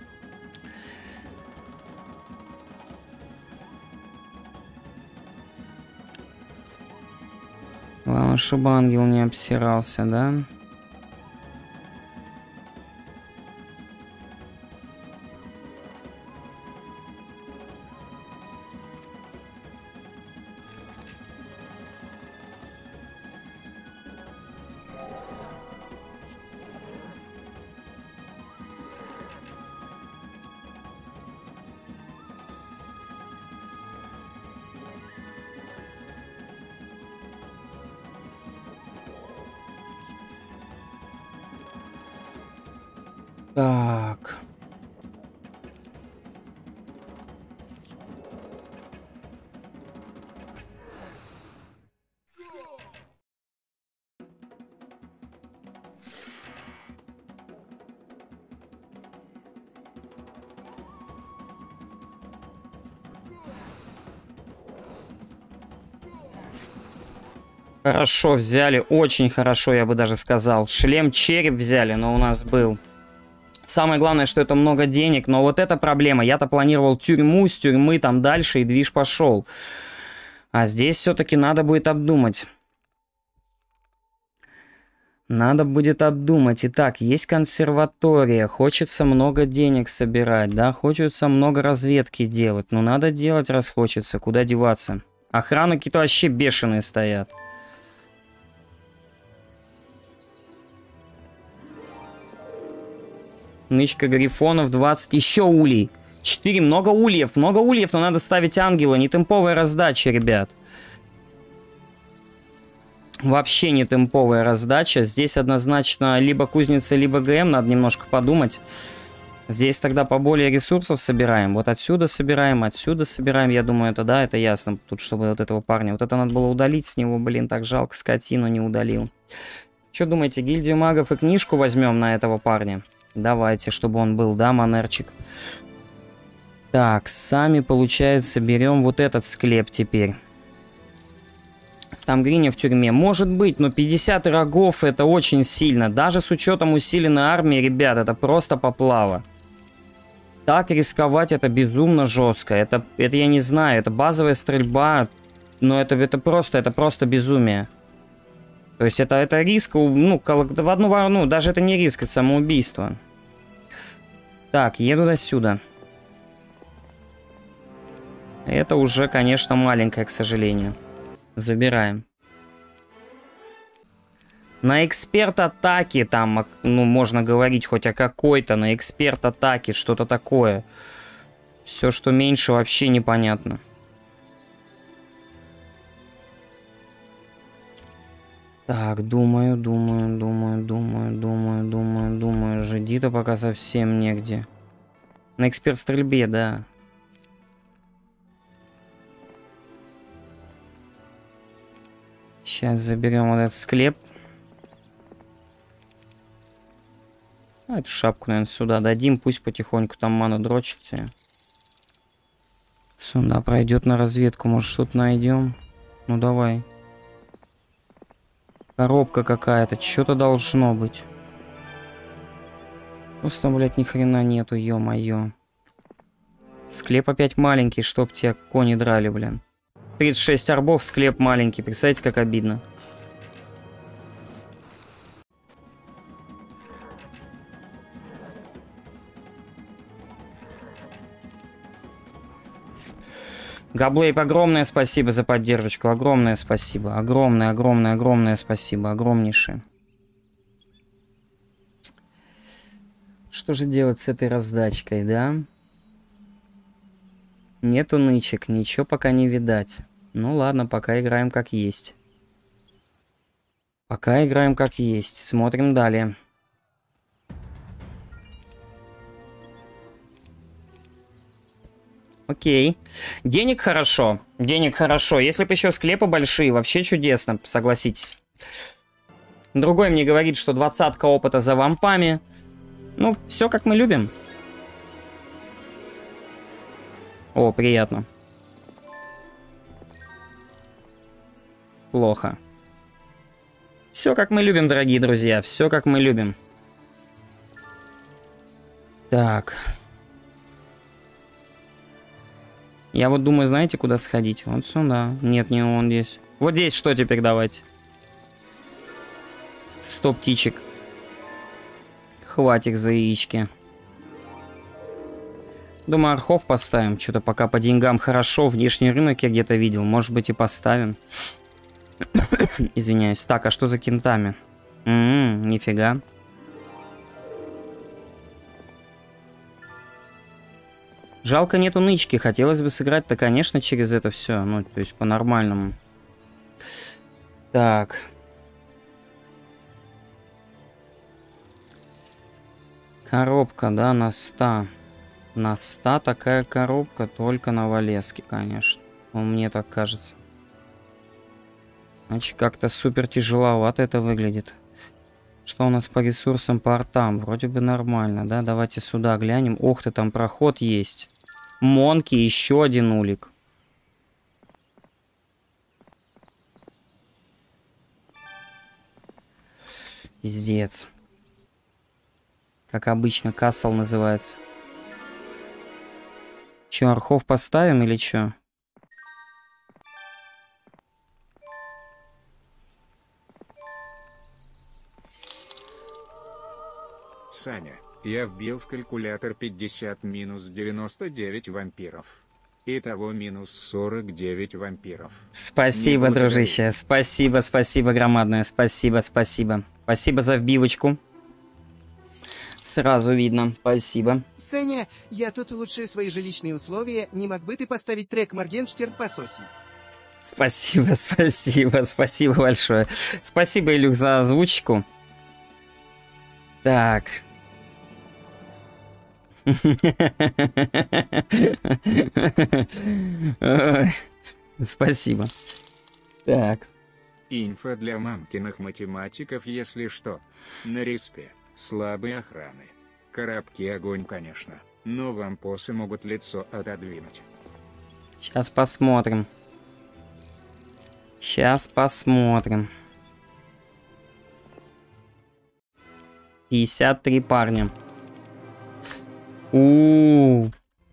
Speaker 2: Главное, чтобы ангел не обсирался, да? Так. Хорошо взяли, очень хорошо, я бы даже сказал. Шлем череп взяли, но у нас был. Самое главное, что это много денег, но вот эта проблема. Я-то планировал тюрьму, с тюрьмы там дальше, и движ пошел. А здесь все-таки надо будет обдумать. Надо будет обдумать. Итак, есть консерватория. Хочется много денег собирать, да? Хочется много разведки делать. Ну, надо делать, раз хочется. Куда деваться? Охрана какие-то вообще бешеные стоят. Нычка грифонов двадцать. Еще улей. четыре. Много ульев. Много ульев, но надо ставить ангела. Не темповая раздача, ребят. Вообще не темповая раздача. Здесь однозначно либо кузница, либо ГМ. Надо немножко подумать. Здесь тогда поболее ресурсов собираем. Вот отсюда собираем, отсюда собираем. Я думаю, это да, это ясно. Тут, чтобы вот этого парня. Вот это надо было удалить с него. Блин, так жалко, скотину не удалил. Что думаете, гильдию магов и книжку возьмем на этого парня? Давайте, чтобы он был, да, манерчик. Так, сами, получается, берем вот этот склеп теперь. Там Гриня в тюрьме. Может быть, но пятьдесят рогов это очень сильно. Даже с учетом усиленной армии, ребят, это просто поплава. Так рисковать это безумно жестко. Это, это я не знаю, это базовая стрельба. Но это, это просто, это просто безумие. То есть это, это риск, ну, в одну волну, даже это не риск, это самоубийство. Так, еду до сюда. Это уже, конечно, маленькое, к сожалению. Забираем. На эксперт атаки там, ну, можно говорить хоть о какой-то, на эксперт атаки, что-то такое. Все, что меньше, вообще непонятно. Так, думаю, думаю, думаю, думаю, думаю, думаю, думаю. Жидита пока совсем негде. На эксперт стрельбе, да. Сейчас заберем вот этот склеп. А, эту шапку, наверное, сюда дадим. Пусть потихоньку там ману дрочит. Сюда пройдет на разведку. Может, что-то найдем. Ну, давай. Коробка какая-то. Что-то должно быть. Просто, блядь, ни хрена нету, ё-моё. Склеп опять маленький, чтоб тебя кони драли, блин. тридцать шесть арбов, склеп маленький. Представляете, как обидно. Габлейп, огромное спасибо за поддержку. Огромное спасибо. Огромное, огромное, огромное спасибо. Огромнейшее. Что же делать с этой раздачкой, да? Нету нычек, ничего пока не видать. Ну ладно, пока играем как есть. Пока играем как есть. Смотрим далее. Окей. Денег хорошо. Денег хорошо. Если бы еще склепы большие, вообще чудесно, согласитесь. Другой мне говорит, что двадцатка опыта за вампами. Ну, все как мы любим. О, приятно. Плохо. Все как мы любим, дорогие друзья. Все как мы любим. Так. Я вот думаю, знаете, куда сходить? Вот сюда. Нет, не он здесь. Вот здесь что теперь давайте? сто птичек. Хватит за яички. Думаю, архов поставим. Что-то пока по деньгам хорошо. Внешний рынок я где-то видел. Может быть и поставим. Извиняюсь. Так, а что за кентами? М-м, нифига. Жалко нету нычки. Хотелось бы сыграть-то, конечно, через это все. Ну, то есть по-нормальному. Так. Коробка, да, на сто. На сто такая коробка только на Валеске, конечно. Ну, мне так кажется. Значит, как-то супер тяжеловато это выглядит. Что у нас по ресурсам, по артам? Вроде бы нормально, да? Давайте сюда глянем. Ох ты, там проход есть. Монки, еще один улик. Пиздец. Как обычно, кассел называется. Че, архов поставим или че?
Speaker 5: Саня, я вбил в калькулятор пятьдесят минус девяносто девять вампиров. Итого минус сорок девять вампиров.
Speaker 2: Спасибо, дружище. Спасибо, спасибо громадное. Спасибо, спасибо. Спасибо за вбивочку. Сразу видно. Спасибо.
Speaker 6: Саня, я тут улучшаю свои жилищные условия. Не мог бы ты поставить трек Моргенштерн по соси?
Speaker 2: Спасибо, спасибо, спасибо большое. Спасибо, Илюх, за озвучку. Так. Спасибо. Так.
Speaker 5: Инфа для мамкиных математиков, если что. На респе. Слабые охраны. Коробки огонь, конечно. Но вампосы могут лицо отодвинуть.
Speaker 2: Сейчас посмотрим. Сейчас посмотрим. пятьдесят три парня. У-у-у.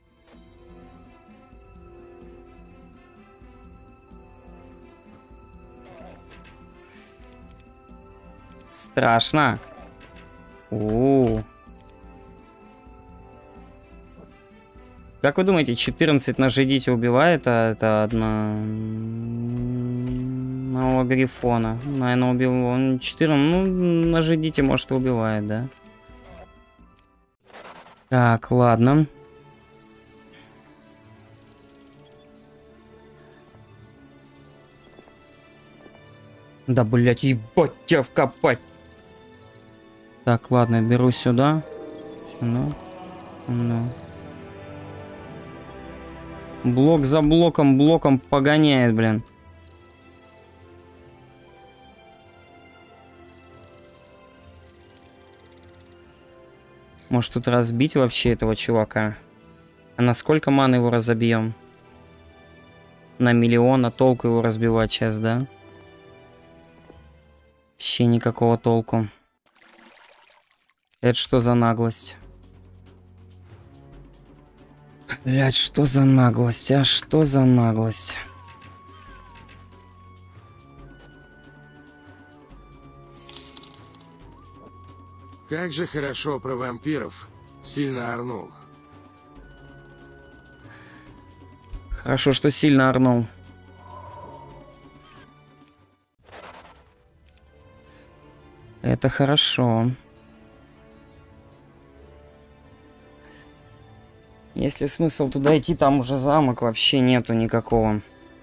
Speaker 2: Страшно. У-у-у. Как вы думаете, четырнадцать на жидите убивает, а это одна... Одного грифона. Наверное, убил он четырнадцать. Ну, на жидите, может, и убивает, да? Так, ладно. Да, блять, ебать тебя вкопать. Так, ладно, беру сюда. Сюда. Сюда. Блок за блоком, блоком погоняет, блин. Может тут разбить вообще этого чувака? А на сколько маны его разобьем? На миллион, а толку его разбивать сейчас, да? Вообще никакого толку. Это что за наглость? Блять, что за наглость, а? Что за наглость?
Speaker 4: Как же хорошо про вампиров. Сильно орнул.
Speaker 2: Хорошо, что сильно орнул. Это хорошо. Есть ли смысл туда идти, там уже замок вообще нету никакого.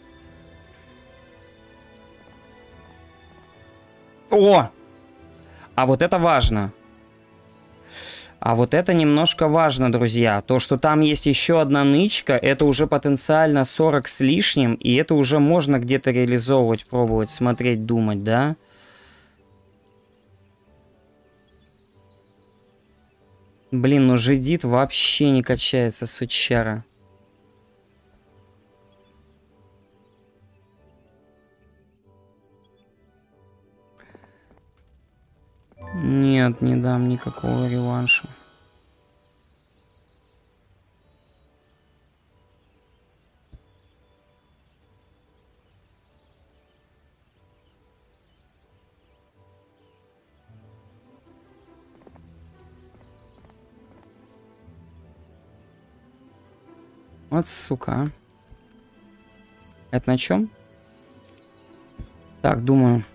Speaker 2: О! А вот это важно. А вот это немножко важно, друзья. То, что там есть еще одна нычка, это уже потенциально сорок с лишним, и это уже можно где-то реализовывать, пробовать, смотреть, думать, да? Блин, ну жидит вообще не качается, сучара. Нет, не дам никакого реванша. Вот сука, а. Это на чем? Так, думаю.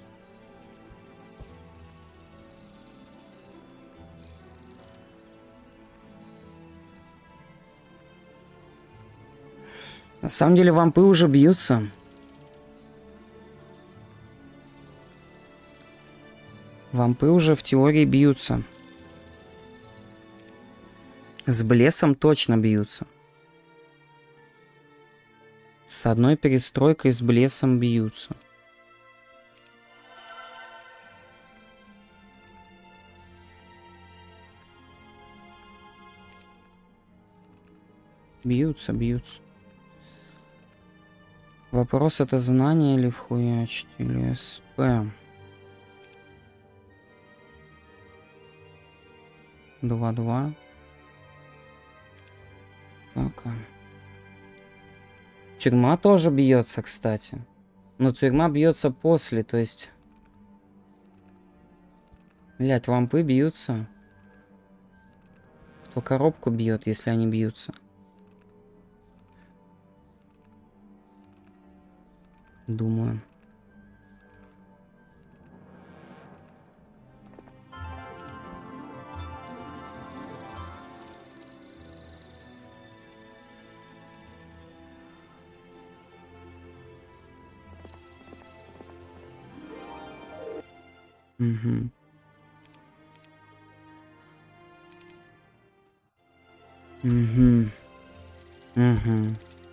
Speaker 2: На самом деле вампы уже бьются. Вампы уже в теории бьются. С блесом точно бьются. С одной перестройкой с блесом бьются. Бьются, бьются. Вопрос, это знание или вхуячить, или СП. два-два. Так. Тюрьма тоже бьется, кстати. Но тюрьма бьется после, то есть... Блять, вампы бьются. Кто коробку бьет, если они бьются? Думаю. Угу. Угу. Угу.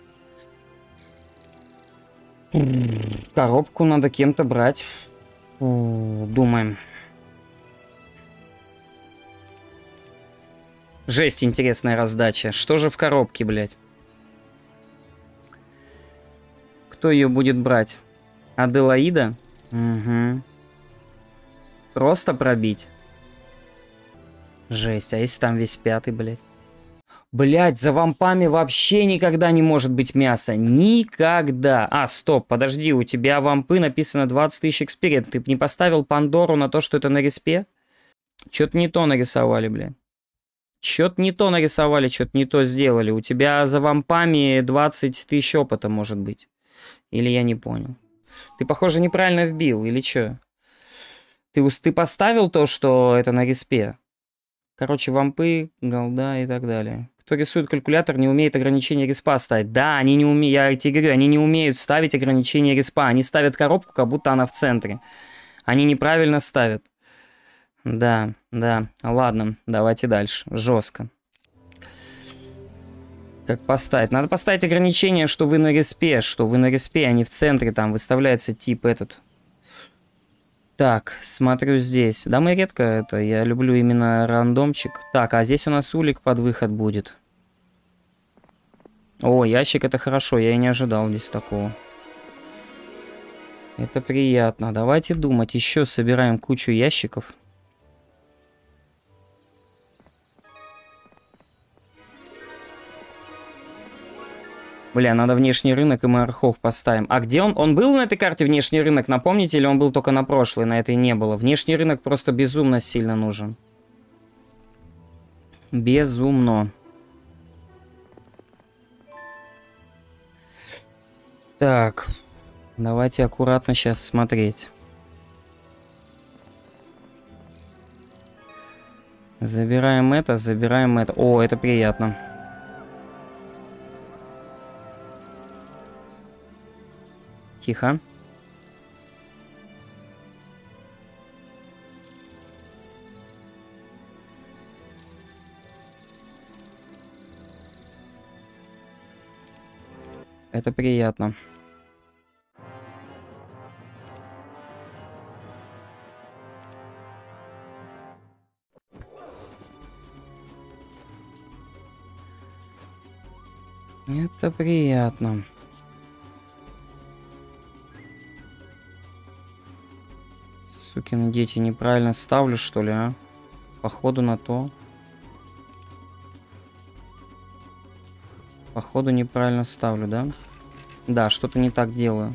Speaker 2: Коробку надо кем-то брать. О, думаем. Жесть, интересная раздача. Что же в коробке, блядь? Кто ее будет брать? Аделаида? Угу. Просто пробить. Жесть, а если там весь пятый, блядь? Блядь, за вампами вообще никогда не может быть мяса. Никогда. А, стоп, подожди, у тебя вампы написано двадцать тысяч экспириенс. Ты не поставил Пандору на то, что это на респе? Чё-то не то нарисовали, блядь. Чё-то не то нарисовали, что-то не то сделали. У тебя за вампами двадцать тысяч опыта может быть. Или я не понял. Ты, похоже, неправильно вбил, или чё? Ты, ты поставил то, что это на респе? Короче, вампы, голда и так далее. Кто рисует калькулятор, не умеет ограничение респа ставить. Да, они не умеют, я тебе говорю, они не умеют ставить ограничение респа. Они ставят коробку, как будто она в центре. Они неправильно ставят. Да, да. Ладно, давайте дальше. Жестко. Как поставить? Надо поставить ограничение, что вы на респе, что вы на респе, а не в центре. Там выставляется тип этот. Так, смотрю здесь. Да, мы редко это. Я люблю именно рандомчик. Так, а здесь у нас улик под выход будет. О, ящик, это хорошо. Я и не ожидал здесь такого. Это приятно. Давайте думать. Еще собираем кучу ящиков. Бля, надо внешний рынок, и мы архов поставим. А где он? Он был на этой карте внешний рынок, напомните, или он был только на прошлой, на этой не было? Внешний рынок просто безумно сильно нужен. Безумно. Так, давайте аккуратно сейчас смотреть. Забираем это, забираем это. О, это приятно. Тихо. Это приятно. Это приятно. Сукины дети, неправильно ставлю, что ли, а? Походу на то. Походу неправильно ставлю, да? Да, что-то не так делаю.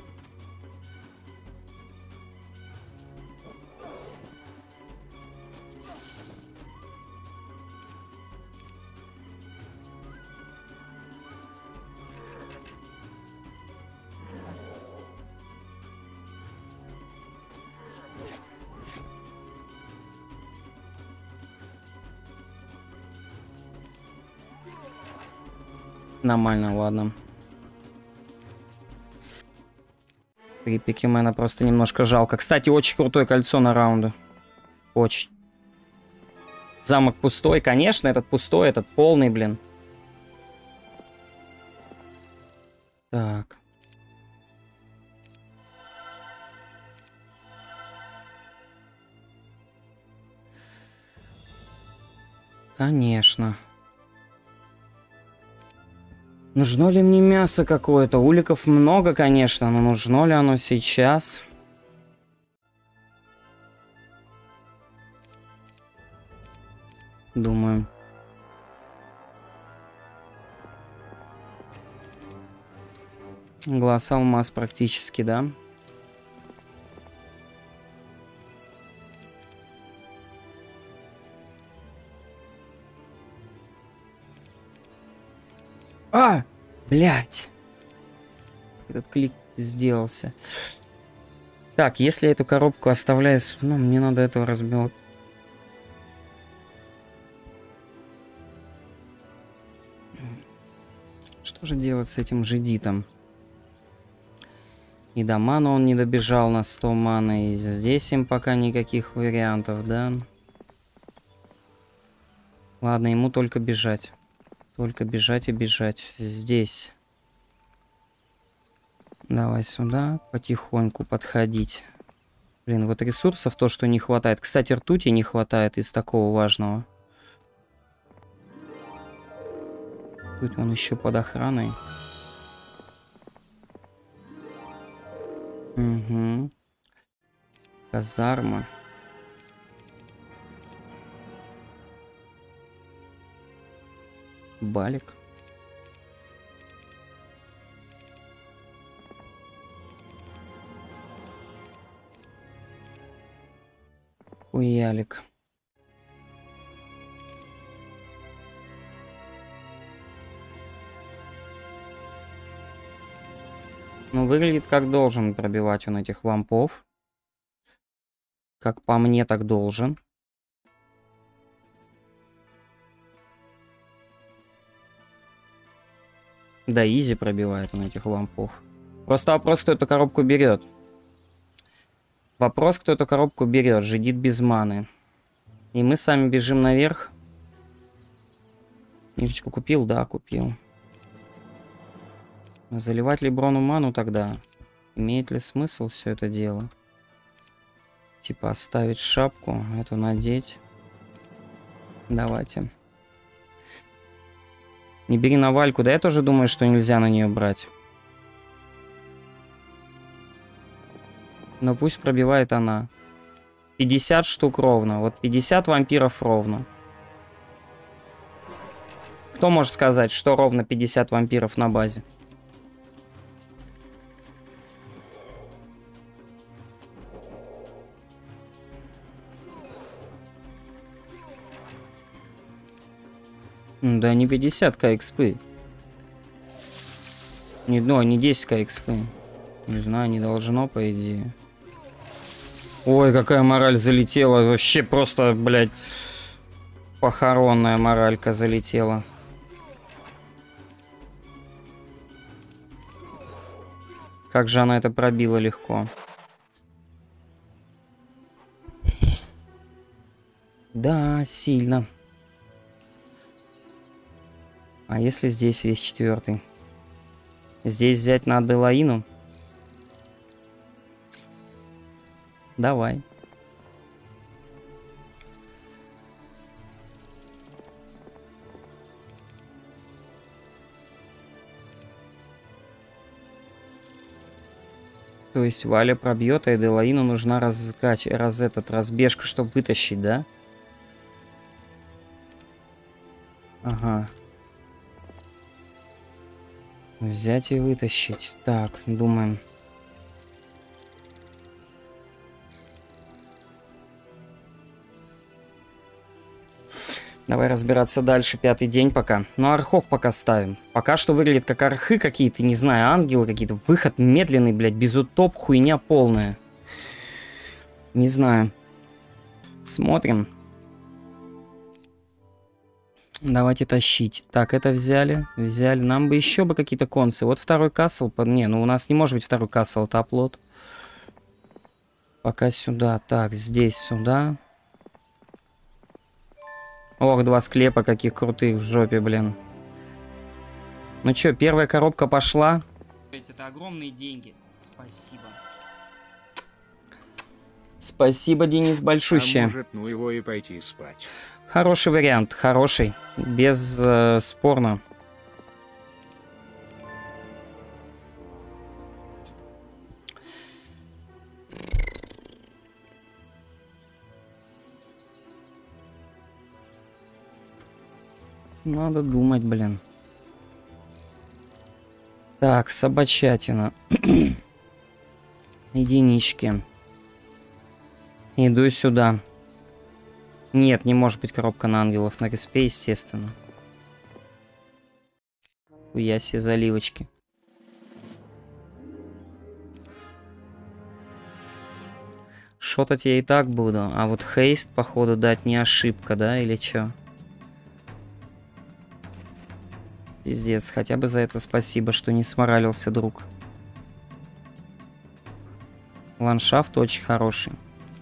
Speaker 2: Нормально, ладно. При Пикемена просто немножко жалко. Кстати, очень крутое кольцо на раунды. Очень. Замок пустой, конечно, этот пустой, этот полный, блин. Так. Конечно. Нужно ли мне мясо какое-то? Уликов много, конечно, но нужно ли оно сейчас? Думаю. Глаз алмаз практически, да? А! Блять! Этот клик сделался. Так, если я эту коробку оставляю... Ну, мне надо этого разбивать. Что же делать с этим жидитом? И до мана он не добежал на сто маны. И здесь им пока никаких вариантов, да? Ладно, ему только бежать. Только бежать и бежать. Здесь. Давай сюда. Потихоньку подходить. Блин, вот ресурсов то, что не хватает. Кстати, ртути не хватает из такого важного. Тут он еще под охраной. Угу. Казарма. Балик. Хуялик. Ну, выглядит как должен пробивать он этих вампов. Как по мне, так должен. Да, изи пробивает он этих вампов. Просто вопрос, кто эту коробку берет. Вопрос, кто эту коробку берет. Жидит без маны. И мы сами бежим наверх. Книжечку купил? Да, купил. Заливать ли Брону ману тогда? Имеет ли смысл все это дело? Типа оставить шапку, эту надеть. Давайте. Не бери Навальку. Да я тоже думаю, что нельзя на нее брать. Но пусть пробивает она. пятьдесят штук ровно. Вот пятьдесят вампиров ровно. Кто может сказать, что ровно пятьдесят вампиров на базе? Да не пятьдесят тысяч экспы. Не, ну, не десять тысяч экспы. Не знаю, не должно, по идее. Ой, какая мораль залетела. Вообще просто, блядь, похоронная моралька залетела. Как же она это пробила легко. Да, сильно. А если здесь весь четвертый? Здесь взять надо Элоину? Давай. То есть Валя пробьет, а Эделаину нужна разкач, раз этот, разбежка, чтобы вытащить, да? Ага. Взять и вытащить. Так, думаем. Давай разбираться дальше, пятый день пока. Ну, архов пока ставим. Пока что выглядит как архы какие-то, не знаю, ангелы какие-то. Выход медленный, блядь, без утоп, хуйня полная. Не знаю. Смотрим. Давайте тащить. Так, это взяли. Взяли. Нам бы еще бы какие-то концы. Вот второй кассел. Не, ну у нас не может быть второй кассел, это оплот. Пока сюда. Так, здесь сюда. Ох, два склепа каких крутых в жопе, блин. Ну чё, первая коробка пошла. Это огромные деньги. Спасибо. Спасибо, Денис, большущее.
Speaker 5: А может, ну его и пойти спать.
Speaker 2: Хороший вариант, хороший. Бесспорно. Э, Надо думать, блин. Так, собачатина. Единички. Иду сюда. Нет, не может быть коробка на ангелов. На респе, естественно. Хуяси заливочки. Шотать я и так буду. А вот хейст, походу, дать не ошибка, да? Или чё? Пиздец, хотя бы за это спасибо, что не сморалился, друг. Ландшафт очень хороший.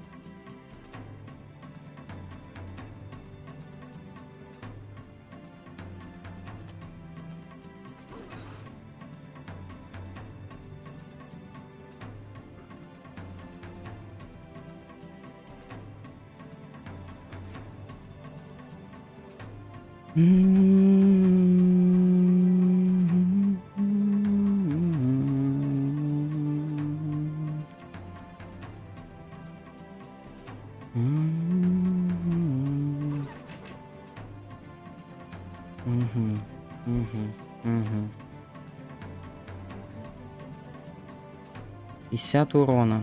Speaker 2: пятьдесят урона.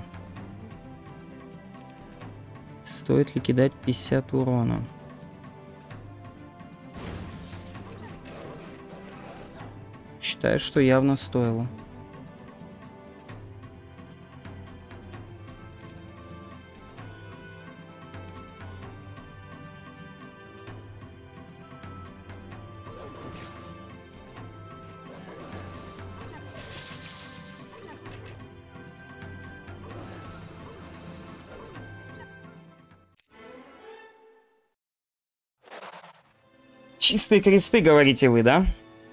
Speaker 2: Стоит ли кидать пятьдесят урона? Считаю, что явно стоило. Чистые кресты, говорите вы, да?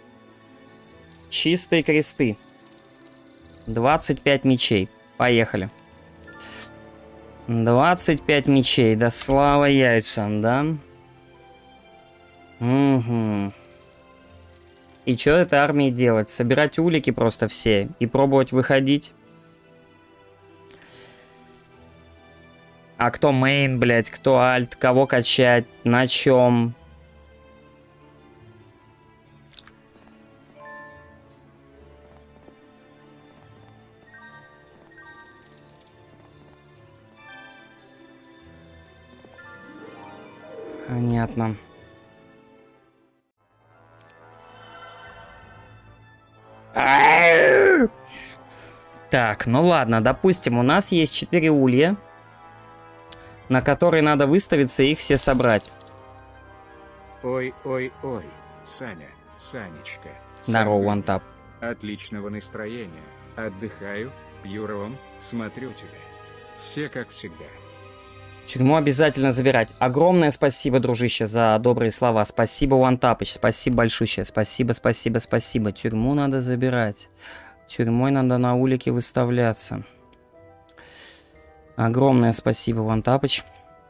Speaker 2: Чистые кресты. двадцать пять мечей. Поехали. двадцать пять мечей. Да слава яйцам, да? Угу. И что этой армии делать? Собирать улики просто все и пробовать выходить? А кто мейн, блядь? Кто альт? Кого качать? На чем? Понятно. Так, ну ладно, допустим, у нас есть четыре улья, на которые надо выставиться и их все собрать.
Speaker 5: Ой-ой-ой, Саня, Санечка.
Speaker 2: Здорово,
Speaker 5: Саня.
Speaker 2: OneTap.
Speaker 5: Отличного настроения. Отдыхаю, пью ром, смотрю тебя. Все как всегда.
Speaker 2: Тюрьму обязательно забирать. Огромное спасибо, дружище, за добрые слова. Спасибо, OneTapыч. Спасибо большущее. Спасибо, спасибо, спасибо. Тюрьму надо забирать. Тюрьмой надо на улике выставляться. Огромное спасибо, OneTapыч.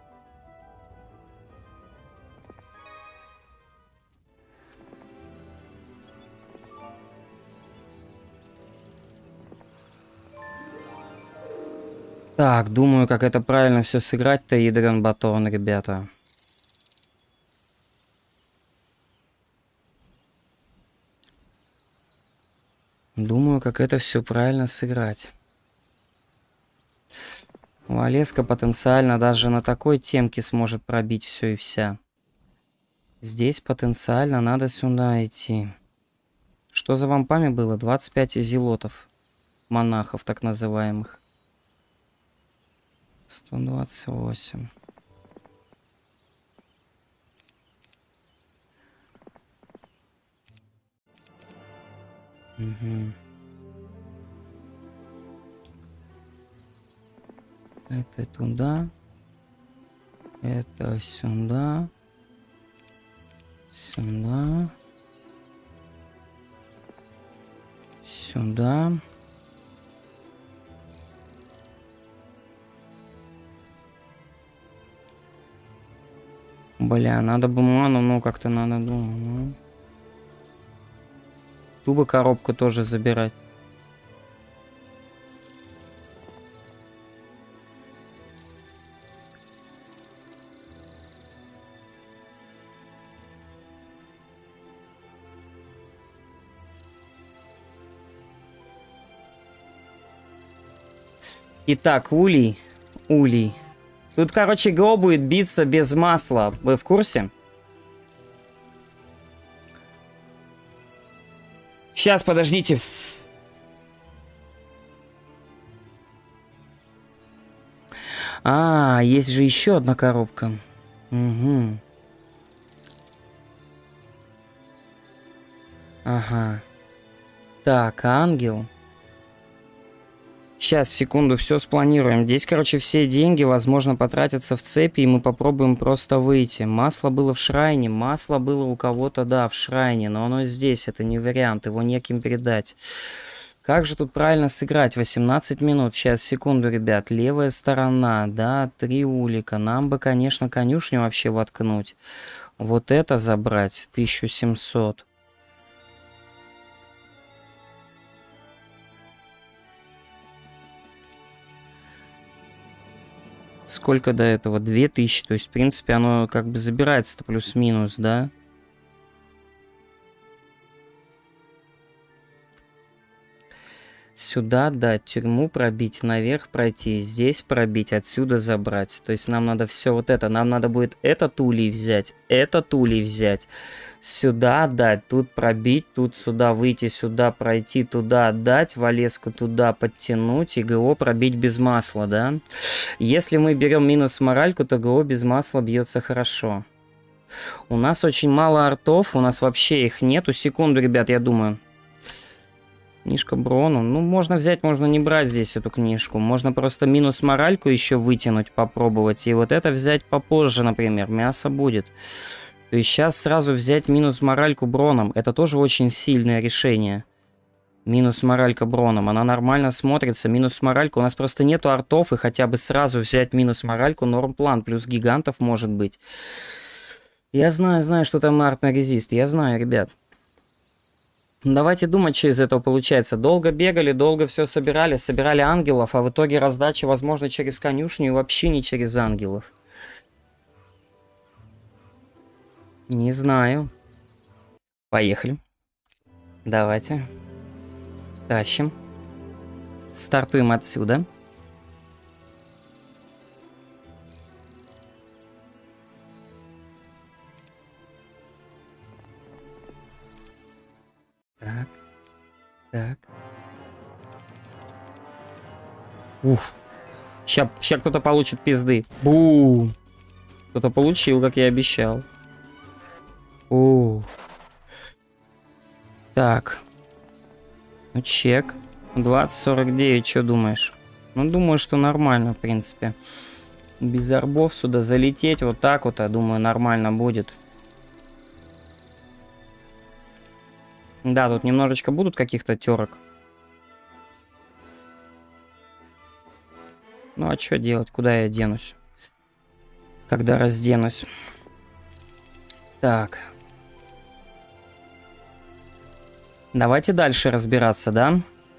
Speaker 2: Так, думаю, как это правильно все сыграть-то, ядрен батон, ребята. Думаю, как это все правильно сыграть. Валеска потенциально даже на такой темке сможет пробить все и вся. Здесь потенциально надо сюда идти. Что за вампами было? двадцать пять зелотов. Монахов, так называемых. сто двадцать восемь. Угу. Это туда. Это сюда. Сюда. Сюда. Бля, надо бы ману, ну как-то надо думать. Ну. Ту бы коробку тоже забирать. Итак, улей. Улей. Тут, короче, ГО будет биться без масла. Вы в курсе? Сейчас, подождите. А, есть же еще одна коробка. Угу. Ага. Так, ангел. Сейчас, секунду, все спланируем. Здесь, короче, все деньги, возможно, потратятся в цепи, и мы попробуем просто выйти. Масло было в шрайне, масло было у кого-то, да, в шрайне, но оно здесь, это не вариант, его неким передать. Как же тут правильно сыграть? восемнадцать минут. Сейчас, секунду, ребят. Левая сторона, да, три улика. Нам бы, конечно, конюшню вообще воткнуть. Вот это забрать, тысяча семьсот. Сколько до этого? две тысячи. То есть, в принципе, оно как бы забирается-то плюс-минус, да? Сюда дать, тюрьму пробить, наверх пройти, здесь пробить, отсюда забрать. То есть нам надо все вот это. Нам надо будет этот улей взять, этот улей взять. Сюда дать, тут пробить, тут сюда выйти, сюда пройти, туда отдать, Валеску туда подтянуть и ГО пробить без масла, да? Если мы берем минус моральку, то ГО без масла бьется хорошо. У нас очень мало артов, у нас вообще их нету. Секунду, ребят, я думаю. Книжка Брону. Ну, можно взять, можно не брать здесь эту книжку. Можно просто минус моральку еще вытянуть, попробовать. И вот это взять попозже, например. Мясо будет. То есть сейчас сразу взять минус моральку Броном. Это тоже очень сильное решение. Минус моралька Броном. Она нормально смотрится. Минус моралька. У нас просто нету артов. И хотя бы сразу взять минус моральку. Нормплан. Плюс гигантов может быть. Я знаю, знаю, что там арт на резист. Я знаю, ребят. Давайте думать, что из этого получается. Долго бегали, долго все собирали, собирали ангелов, а в итоге раздача, возможно, через конюшню и вообще не через ангелов. Не знаю. Поехали. Давайте. Тащим. Стартуем отсюда. Так. Так. Уф. Сейчас, сейчас кто-то получит пизды. Бум. Кто-то получил, как я обещал. Ух. Так. Ну, чек. двадцать сорок девять, что думаешь? Ну, думаю, что нормально, в принципе. Без орбов сюда залететь вот так вот, я думаю, нормально будет. Да, тут немножечко будут каких-то терок. Ну, а что делать? Куда я денусь? Когда разденусь. Так. Давайте дальше разбираться, да?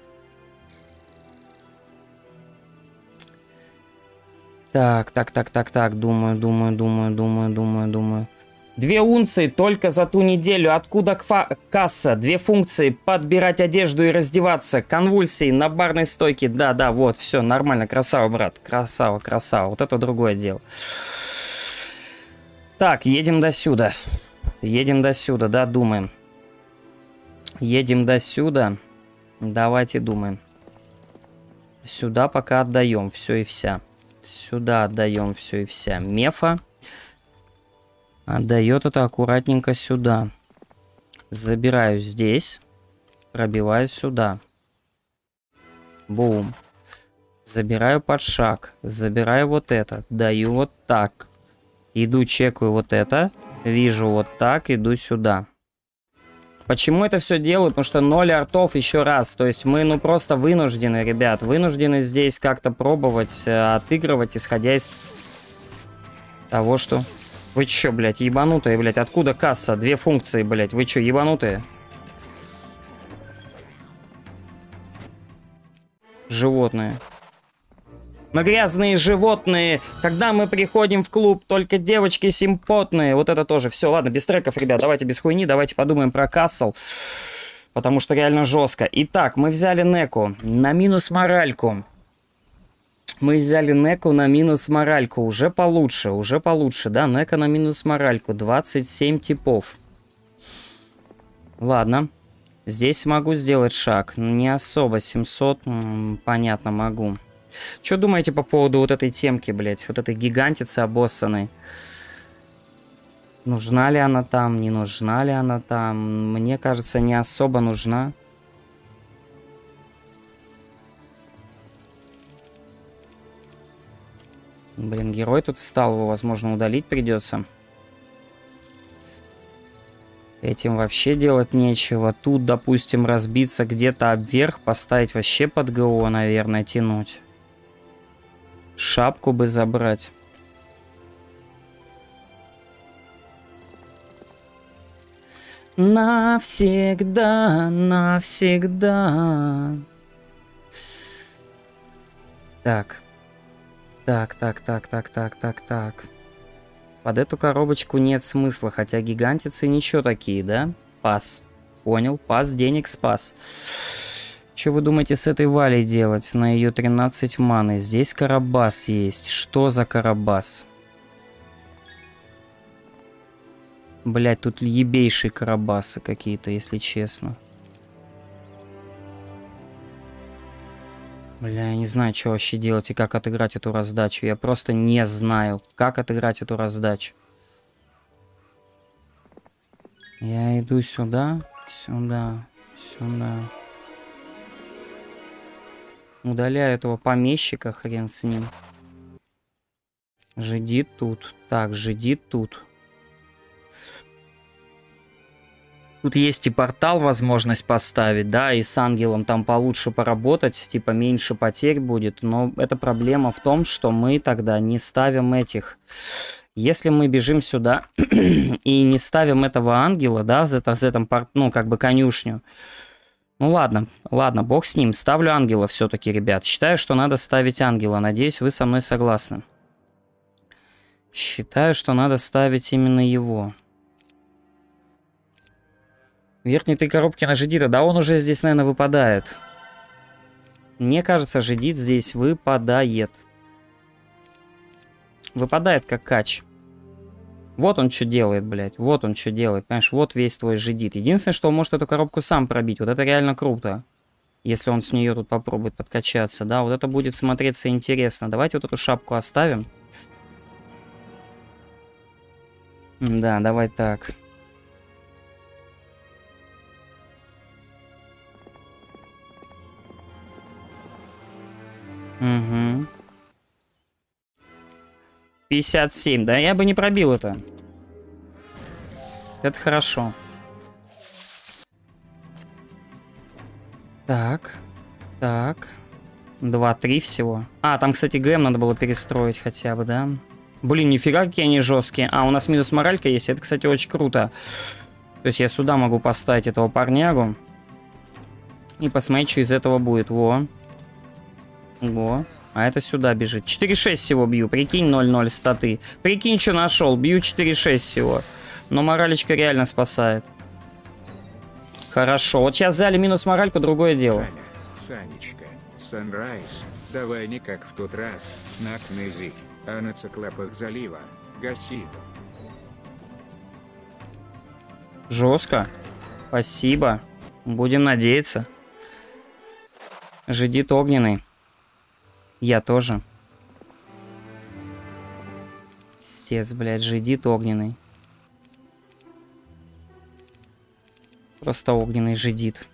Speaker 2: Так, так, так, так, так. Думаю, думаю, думаю, думаю, думаю, думаю. Две унции только за ту неделю. Откуда касса? Две функции. Подбирать одежду и раздеваться. Конвульсии на барной стойке. Да, да, вот, все, нормально. Красава, брат. Красава, красава. Вот это другое дело. Так, едем до сюда. Едем до сюда, да, думаем. Едем до сюда. Давайте думаем. Сюда пока отдаем все и вся. Сюда отдаем все и вся. Мефа отдает это аккуратненько сюда. Забираю здесь. Пробиваю сюда. Бум. Забираю под шаг. Забираю вот это. Даю вот так. Иду, чекаю вот это. Вижу вот так. Иду сюда. Почему это все делаю? Потому что ноль артов еще раз. То есть мы ну просто вынуждены, ребят. Вынуждены здесь как-то пробовать э, отыгрывать, исходя из того, что... Вы че, блядь, ебанутые, блядь? Откуда касса? Две функции, блядь. Вы че, ебанутые? Животные. Мы грязные животные. Когда мы приходим в клуб, только девочки симпотные. Вот это тоже. Все, ладно, без треков, ребят. Давайте без хуйни. Давайте подумаем про Кассел. Потому что реально жестко. Итак, мы взяли Неку на минус моральку. Мы взяли Неку на минус моральку. Уже получше, уже получше. Да, Нека на минус моральку. двадцать семь типов. Ладно. Здесь могу сделать шаг. Не особо. семьсот. М-м, понятно, могу. Что думаете по поводу вот этой темки, блядь? Вот этой гигантицы обоссанной? Нужна ли она там? Не нужна ли она там? Мне кажется, не особо нужна. Блин, герой тут встал. Его, возможно, удалить придется. Этим вообще делать нечего. Тут, допустим, разбиться где-то обверх. Поставить вообще под ГО, наверное, тянуть. Шапку бы забрать. Навсегда, навсегда. Так. Так, так, так, так, так, так, так. Под эту коробочку нет смысла, хотя гигантицы ничего такие, да? Пас. Понял, пас, денег спас. Что вы думаете с этой Валей делать? На ее тринадцать маны. Здесь Карабас есть. Что за Карабас? Блять, тут ебейшие Карабасы какие-то, если честно. Бля, я не знаю, что вообще делать и как отыграть эту раздачу. Я просто не знаю, как отыграть эту раздачу. Я иду сюда, сюда, сюда. Удаляю этого помещика, хрен с ним. Жидит тут. Так, жидит тут. Тут есть и портал, возможность поставить, да, и с ангелом там получше поработать, типа меньше потерь будет. Но эта проблема в том, что мы тогда не ставим этих. Если мы бежим сюда и не ставим этого ангела, да, за, за этом, ну, как бы конюшню. Ну ладно, ладно, бог с ним. Ставлю ангела все-таки, ребят. Считаю, что надо ставить ангела. Надеюсь, вы со мной согласны. Считаю, что надо ставить именно его. Верхние три коробки на Жидита. Да он уже здесь, наверное, выпадает. Мне кажется, Жидит здесь выпадает. Выпадает как кач. Вот он что делает, блядь. Вот он что делает. Понимаешь, вот весь твой Жидит. Единственное, что он может эту коробку сам пробить. Вот это реально круто. Если он с нее тут попробует подкачаться, да, вот это будет смотреться интересно. Давайте вот эту шапку оставим. Да, давай так. Угу. пятьдесят семь, да, я бы не пробил это. Это хорошо. Так, так. два-три всего. А, там, кстати, ГМ надо было перестроить хотя бы, да? Блин, нифига, какие они жесткие. А, у нас минус моралька есть. Это, кстати, очень круто. То есть я сюда могу поставить этого парнягу. И посмотреть, что из этого будет. Во. Во. А это сюда бежит. четыре шесть всего бью. Прикинь, ноль ноль статы. Прикинь, что нашел. Бью четыре шесть всего. Но моралечка реально спасает. Хорошо. Вот сейчас взяли минус моральку, другое дело.
Speaker 5: Саня, Санечка, Санрайз, давай не как в тот раз, на Кнези, а на циклопах залива, гаси.
Speaker 2: Жестко. Спасибо. Будем надеяться. Жидит огненный. Я тоже. Сец, блядь, жидит огненный. Просто огненный жидит.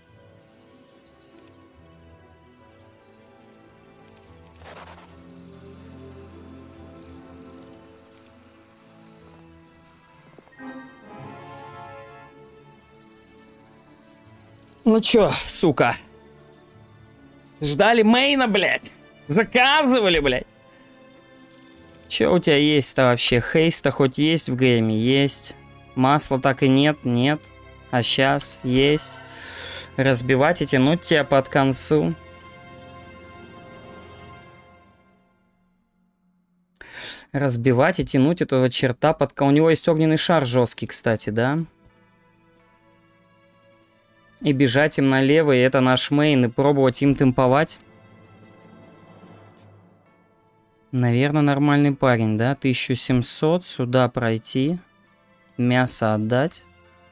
Speaker 2: Ну чё, сука? Ждали мейна, блядь? Заказывали, блядь? Чё у тебя есть-то вообще? Хейст-то хоть есть в гейме? Есть. Масла так и нет? Нет. А сейчас есть. Разбивать и тянуть тебя под концу. Разбивать и тянуть этого черта под... У него есть огненный шар жесткий, кстати, да? И бежать им налево, и это наш мейн, и пробовать им темповать. Наверное, нормальный парень, да? тысяча семьсот, сюда пройти. Мясо отдать.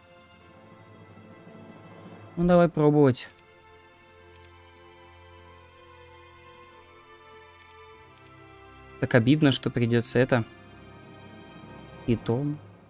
Speaker 2: Ну, давай пробовать. Так обидно, что придется это. И то.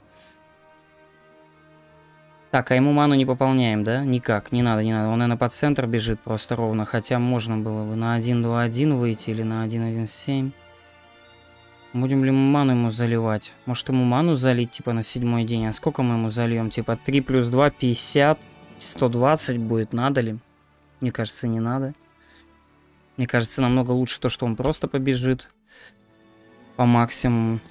Speaker 2: Так, а ему ману не пополняем, да? Никак, не надо, не надо. Он, наверное, по центр бежит просто ровно. Хотя можно было бы на один два один выйти или на один один семь. Будем ли мы ману ему заливать? Может, ему ману залить, типа, на седьмой день? А сколько мы ему зальем? Типа, три плюс два, пятьдесят. сто двадцать будет, надо ли? Мне кажется, не надо. Мне кажется, намного лучше то, что он просто побежит по максимуму.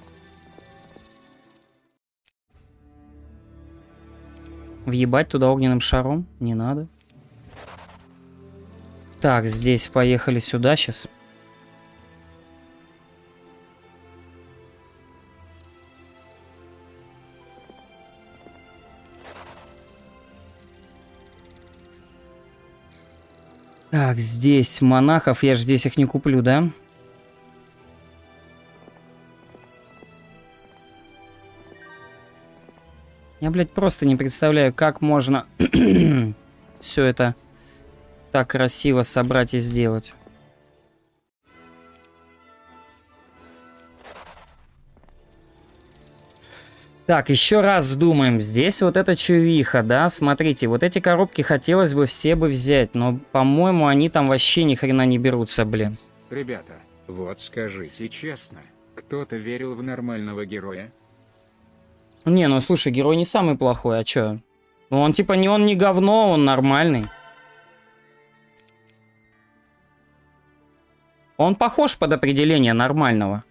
Speaker 2: Въебать туда огненным шаром? Не надо. Так, здесь поехали сюда сейчас. Так, здесь монахов, я же здесь их не куплю, да? Я, блядь, просто не представляю, как можно все это так красиво собрать и сделать. Так, еще раз думаем. Здесь вот эта чувиха, да? Смотрите, вот эти коробки хотелось бы все бы взять, но, по-моему, они там вообще ни хрена не берутся, блин.
Speaker 5: Ребята, вот скажите честно, кто-то верил в нормального героя?
Speaker 2: Не, ну слушай, герой не самый плохой, а чё? Ну он типа не он не говно, он нормальный. Он похож под определение нормального.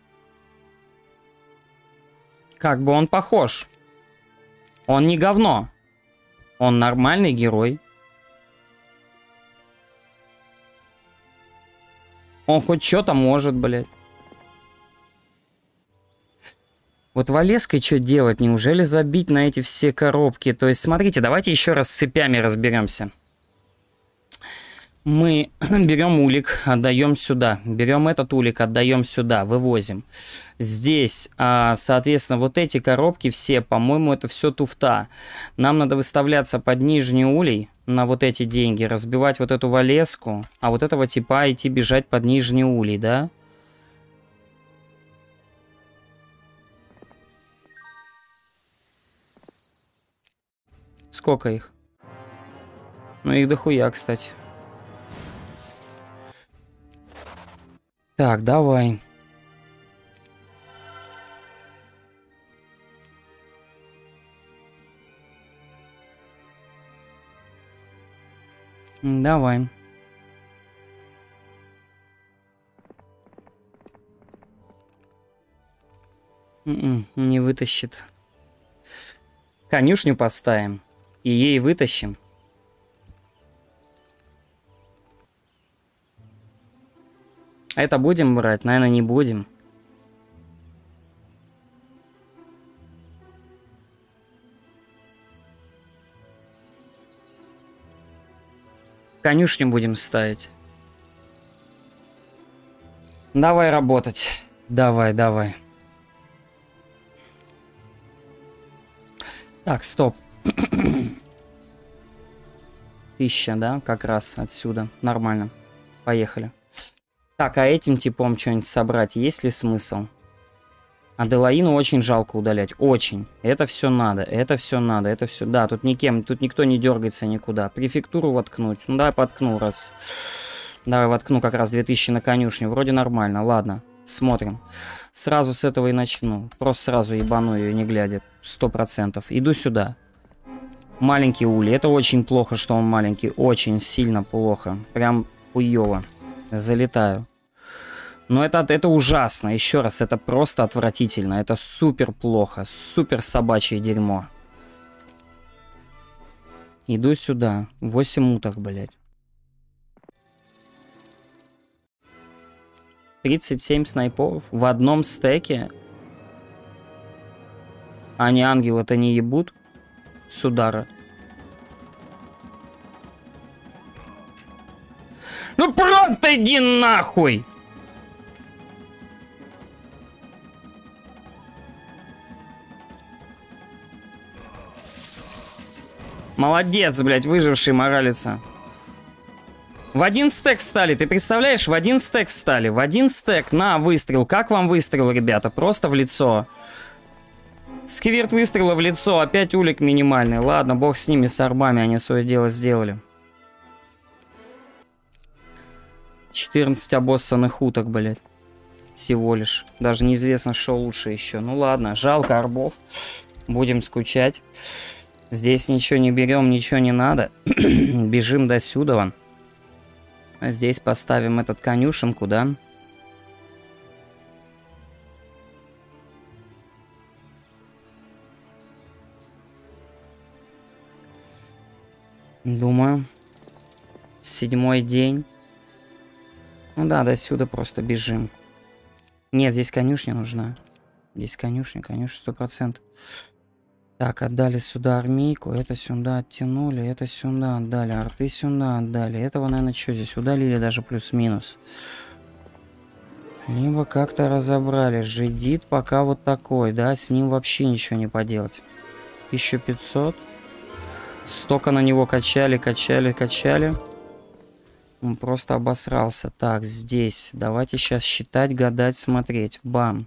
Speaker 2: Как бы он похож. Он не говно. Он нормальный герой. Он хоть что-то может, блядь. Вот Валеской что делать? Неужели забить на эти все коробки? То есть, смотрите, давайте еще раз с цепями разберемся. Мы берем улик, отдаем сюда. Берем этот улик, отдаем сюда, вывозим. Здесь, а, соответственно, вот эти коробки все, по-моему, это все туфта. Нам надо выставляться под нижний улей на вот эти деньги, разбивать вот эту валеску, а вот этого типа идти бежать под нижний улей, да? Сколько их? Ну, их дохуя, кстати. Так, давай. Давай. М-м, не вытащит. Конюшню поставим. И ей вытащим. А это будем брать? Наверное, не будем. Конюшню будем ставить. Давай работать. Давай, давай. Так, стоп. Тысяча, да? Как раз отсюда. Нормально. Поехали. Так, а этим типом что-нибудь собрать есть ли смысл? Аделаину очень жалко удалять. Очень. Это все надо. Это все надо. Это все. Да, тут никем. Тут никто не дергается никуда. Префектуру воткнуть. Ну давай воткну раз. Давай воткну как раз две тысячи на конюшню. Вроде нормально. Ладно. Смотрим. Сразу с этого и начну. Просто сразу ебану ее, не глядя. Сто процентов. Иду сюда. Маленький улей. Это очень плохо, что он маленький. Очень сильно плохо. Прям хуёво. Залетаю. Но это, это ужасно. Еще раз, это просто отвратительно. Это супер плохо. Супер собачье дерьмо. Иду сюда. восемь уток, блядь. тридцать семь снайпов в одном стеке. Они ангелы-то не ебут с удара. Ну просто иди нахуй! Молодец, блядь, выживший моралица. В один стек встали, ты представляешь? В один стек встали. В один стек на выстрел. Как вам выстрел, ребята? Просто в лицо. Сквирт выстрела в лицо. Опять улик минимальный. Ладно, бог с ними, с арбами. Они свое дело сделали. четырнадцать обоссанных уток, блядь. Всего лишь. Даже неизвестно, что лучше еще. Ну ладно, жалко арбов. Будем скучать. Здесь ничего не берем, ничего не надо. Бежим до сюда. Здесь поставим этот конюшенку, да? Думаю. Седьмой день. Ну да, до сюда просто бежим. Нет, здесь конюшня нужна. Здесь конюшня, конюшня, сто процентов. Так, отдали сюда армейку, это сюда оттянули, это сюда отдали, арты сюда отдали. Этого, наверное, что здесь удалили даже плюс-минус. Либо как-то разобрали. Жидит пока вот такой, да, с ним вообще ничего не поделать. тысяча пятьсот. Столько на него качали, качали, качали. Он просто обосрался. Так, здесь. Давайте сейчас считать, гадать, смотреть. Бам.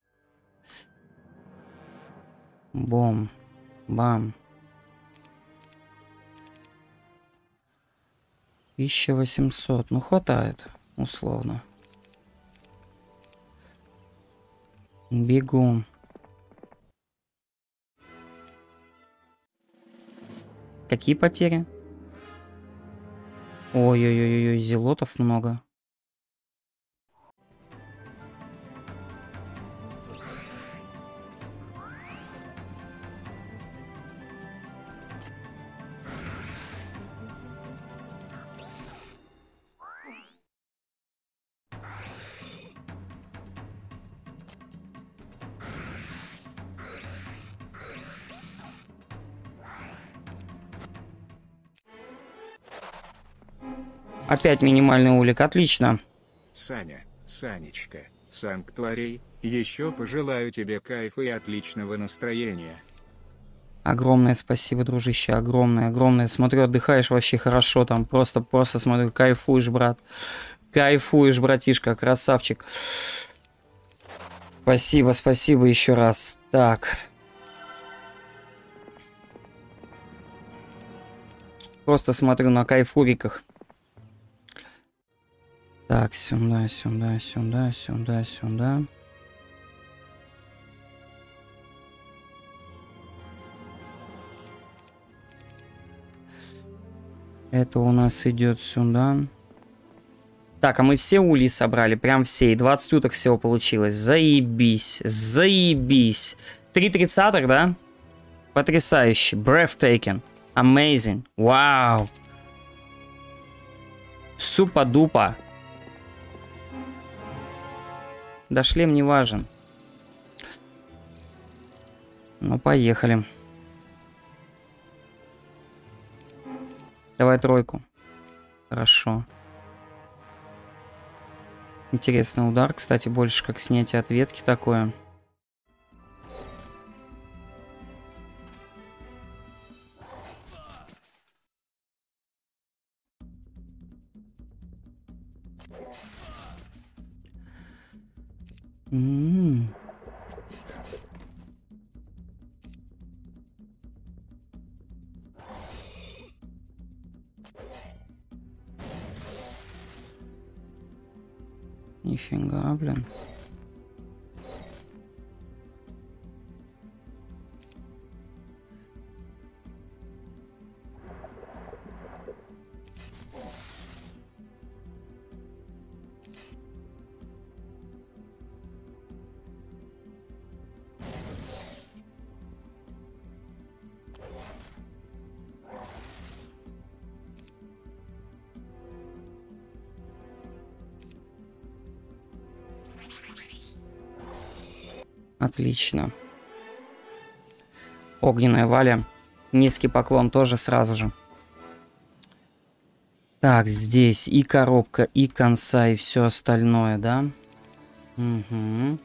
Speaker 2: Бом. Бам. тысяча восемьсот. Ну, хватает, условно. Бегу. Какие потери? Ой-ой-ой-ой, зелотов много. Опять минимальный улик, отлично.
Speaker 5: Саня, Санечка, Санктуарий, еще пожелаю тебе кайфа и отличного настроения.
Speaker 2: Огромное спасибо, дружище, огромное, огромное. Смотрю, отдыхаешь вообще хорошо там, просто, просто смотрю, кайфуешь, брат. Кайфуешь, братишка, красавчик. Спасибо, спасибо еще раз. Так. Просто смотрю на кайфуриках. Так, сюда, сюда, сюда, сюда, сюда. Это у нас идет сюда. Так, а мы все ульи собрали, прям все. И двадцать уток всего получилось. Заебись, заебись. Три тридцатых, да? Потрясающе. Breathtaking. Amazing. Вау. Супа-дупа. Да шлем не важен. Ну, поехали. Давай тройку. Хорошо. Интересный удар, кстати, больше как снятие ответки такое. М-м-м. Нифига, блин. Отлично. Огненная Валя. Низкий поклон тоже сразу же. Так, здесь и коробка, и конца, и все остальное, да? Угу.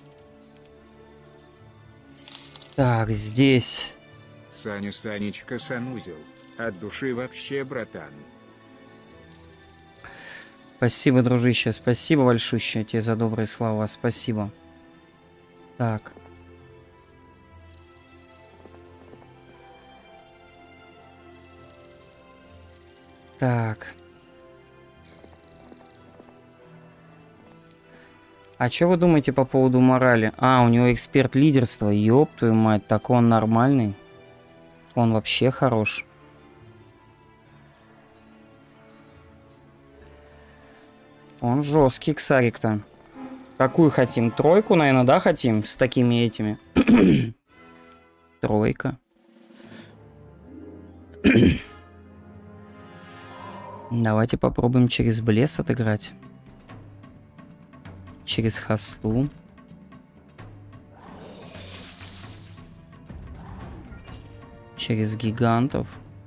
Speaker 2: Так, здесь...
Speaker 5: Саня, Санечка, санузел. От души вообще, братан.
Speaker 2: Спасибо, дружище, спасибо большущее тебе за добрые слова, спасибо. Так. Так. А что вы думаете по поводу морали? А, у него эксперт лидерства. Ёб твою мать, так он нормальный. Он вообще хорош. Он жесткий, ксарик-то. Какую хотим? Тройку, наверное, да, хотим? С такими этими. Тройка. Давайте попробуем через Блесс отыграть. Через хосту. Через гигантов.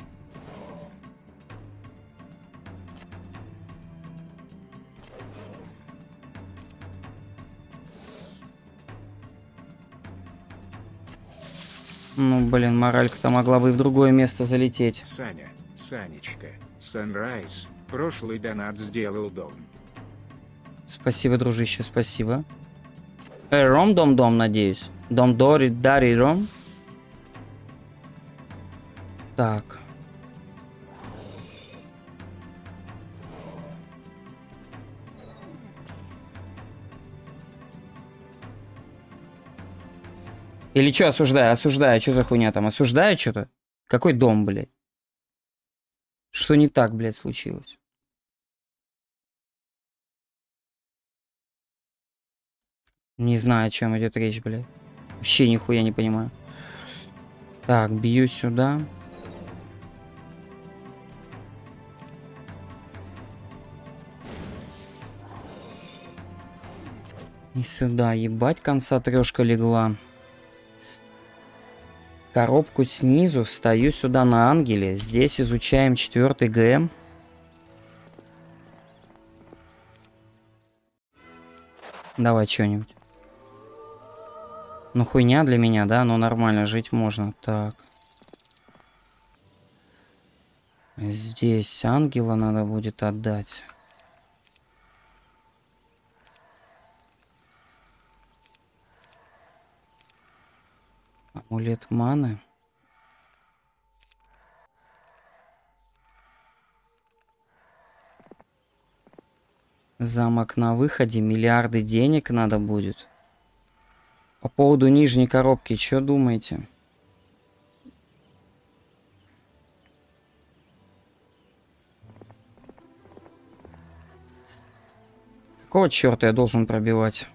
Speaker 2: Ну, блин, моралька-то могла бы и в другое место залететь.
Speaker 5: Саня, Санечка, Sunrise, прошлый донат сделал дом.
Speaker 2: Спасибо, дружище, спасибо. Э, Ром, дом-дом, надеюсь. Дом-дори, дари, Ром. Так. Или что, осуждаю, осуждаю, что за хуйня там? Осуждаю что-то? Какой дом, блядь? Что не так, блядь, случилось? Не знаю, о чем идет речь, блядь. Вообще нихуя не понимаю. Так, бью сюда. И сюда, ебать, конца трешка легла. Коробку снизу, встаю сюда на ангеле. Здесь изучаем четвертый ГМ. Давай что-нибудь. Ну, хуйня для меня, да? Но нормально, жить можно. Так. Здесь ангела надо будет отдать. Амулет маны. Замок на выходе. Миллиарды денег надо будет. По поводу нижней коробки, что думаете? Какого черта я должен пробивать?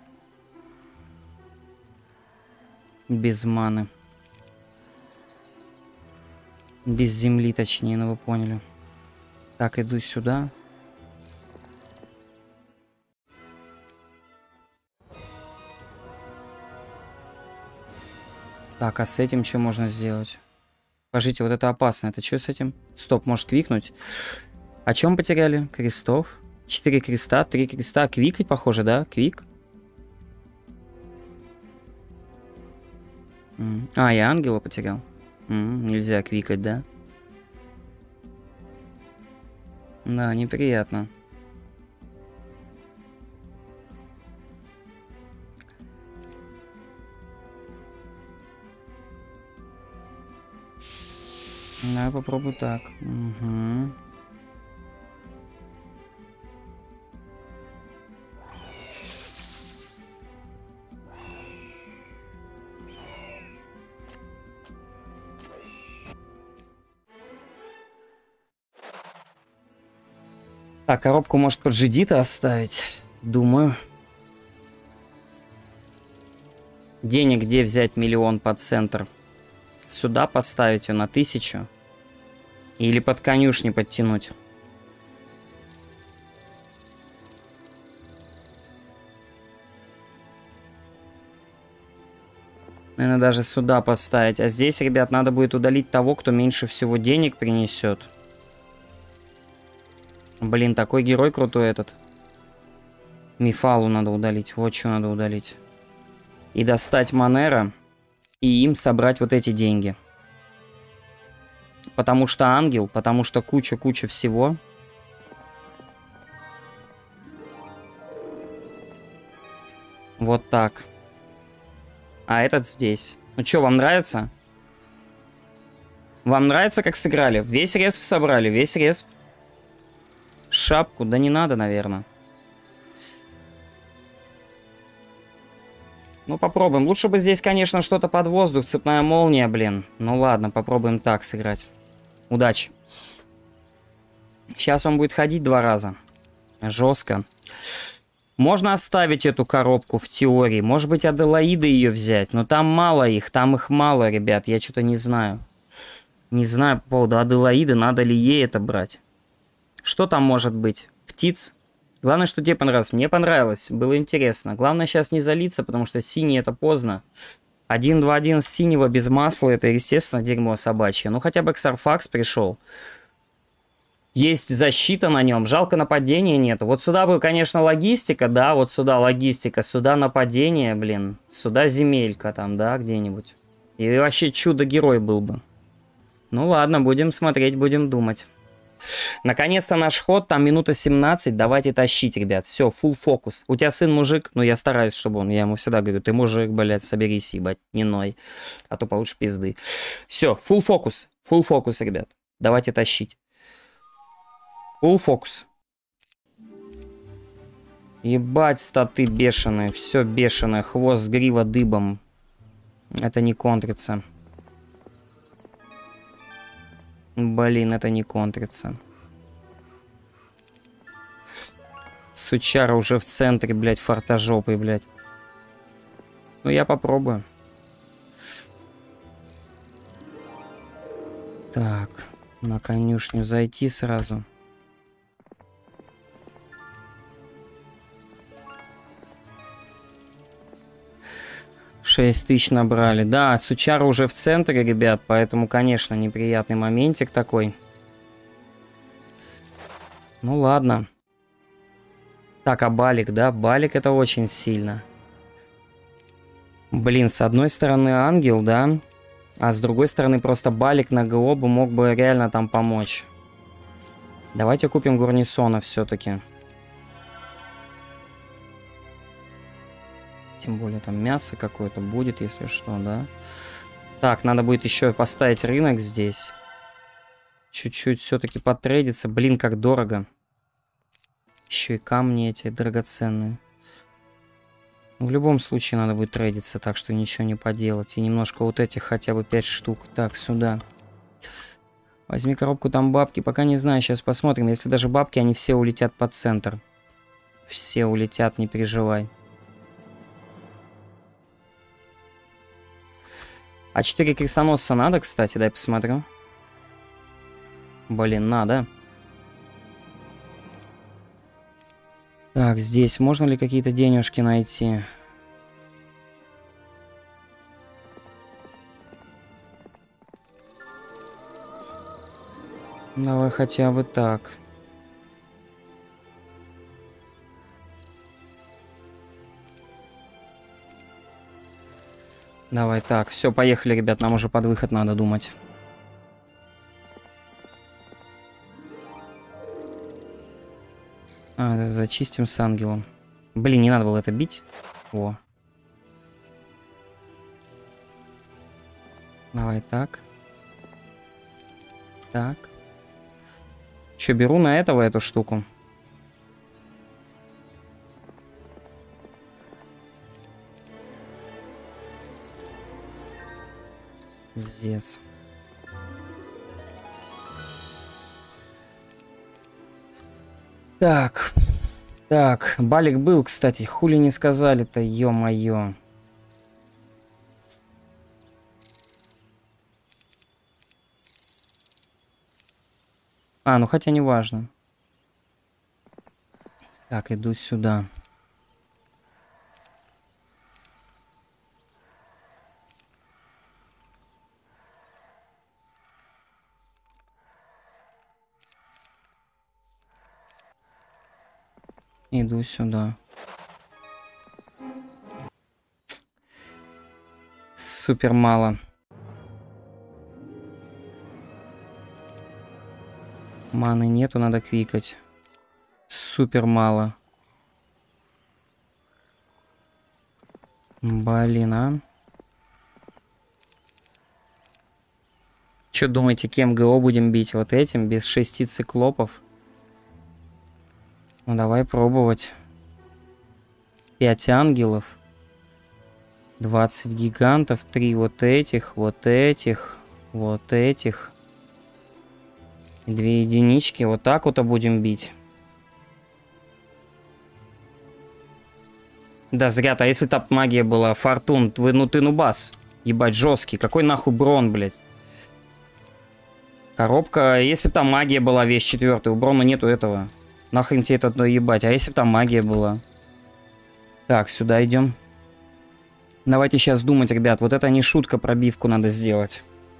Speaker 2: Без маны. Без земли, точнее, ну вы поняли. Так, иду сюда. Так, а с этим что можно сделать? Скажите, вот это опасно. Это что с этим? Стоп, может квикнуть? О чем потеряли? Крестов. Четыре креста, три креста. Квикать, похоже, да? Квик. М. А, я ангела потерял. М, нельзя квикать, да? Да, неприятно. Да, попробую так. Угу. Так, коробку может под Жидита оставить, думаю. Денег где взять миллион под центр? Сюда поставить ее на тысячу? Или под конюшни подтянуть? Наверное, даже сюда поставить. А здесь, ребят, надо будет удалить того, кто меньше всего денег принесет. Блин, такой герой крутой этот. Мифалу надо удалить. Вот что надо удалить. И достать Монера. И им собрать вот эти деньги. Потому что ангел. Потому что куча-куча всего. Вот так. А этот здесь. Ну что, вам нравится? Вам нравится, как сыграли? Весь респ собрали, весь респ. Шапку, да не надо, наверное. Ну, попробуем. Лучше бы здесь, конечно, что-то под воздух. Цепная молния, блин. Ну ладно, попробуем так сыграть. Удачи. Сейчас он будет ходить два раза. Жестко. Можно оставить эту коробку в теории. Может быть, Аделаида ее взять. Но там мало их. Там их мало, ребят. Я что-то не знаю. Не знаю по поводу Аделаиды. Надо ли ей это брать. Что там может быть? Птиц? Главное, что тебе понравилось. Мне понравилось. Было интересно. Главное сейчас не залиться, потому что синий это поздно. один два один с синего без масла. Это, естественно, дерьмо собачье. Ну, хотя бы Ксарфакс пришел. Есть защита на нем. Жалко, нападения нету. Вот сюда бы, конечно, логистика. Да, вот сюда логистика. Сюда нападение, блин. Сюда земелька там, да, где-нибудь. И вообще чудо-герой был бы. Ну ладно, будем смотреть, будем думать. Наконец-то наш ход, там минута семнадцать, давайте тащить, ребят. Все, full фокус. У тебя сын мужик, ну я стараюсь, чтобы он, я ему всегда говорю, ты мужик, блядь, соберись, ебать, не ной, а то получишь пизды. Все, full фокус, full фокус, ребят. Давайте тащить. Full фокус. Ебать, статы бешеные, все бешеное, хвост, грива дыбом. Это не контрится. Блин, это не контрится. Сучара уже в центре, блядь, фартажопой, блядь. Ну, я попробую. Так, на конюшню зайти сразу. шесть тысяч набрали. Да, Сучара уже в центре, ребят, поэтому, конечно, неприятный моментик такой. Ну ладно. Так, а Балик, да? Балик это очень сильно. Блин, с одной стороны ангел, да? А с другой стороны просто Балик на ГО бы мог бы реально там помочь. Давайте купим Гурнисона все-таки. Тем более там мясо какое-то будет, если что, да? Так, надо будет еще поставить рынок здесь. Чуть-чуть все-таки потрейдиться. Блин, как дорого. Еще и камни эти драгоценные. В любом случае надо будет трейдиться, так что ничего не поделать. И немножко вот этих хотя бы пять штук. Так, сюда. Возьми коробку, там бабки. Пока не знаю, сейчас посмотрим. Если даже бабки, они все улетят под центр. Все улетят, не переживай. А четыре крестоносца надо, кстати, дай посмотрю. Блин, надо. Так, здесь можно ли какие-то денежки найти? Давай хотя бы так. Давай так. Все, поехали, ребят. Нам уже под выход надо думать. А, зачистим с ангелом. Блин, не надо было это бить. Во. Давай так. Так. Че, беру на этого эту штуку. Здесь. Так. Так. Балик был, кстати. Хули не сказали-то, ё-моё. А, ну хотя не важно. Так, иду сюда. Иду сюда. Супер мало. Маны нету, надо квикать. Супер мало. Блин, а? Че думаете, кем ГО будем бить? Вот этим, без шести циклопов? Ну давай пробовать. пять ангелов. двадцать гигантов. три вот этих, вот этих, вот этих. Две единички. Вот так вот будем бить. Да зря-то. А если топ магия была? Фортун. Вы, ну ты нубас. Ебать, жесткий. Какой нахуй Брон, блядь? Коробка. Если там магия была вещь четвертая. У Брона нету этого. Нахрен тебе это ебать. А если там магия была? Так, сюда идем. Давайте сейчас думать, ребят. Вот это не шутка, пробивку надо сделать.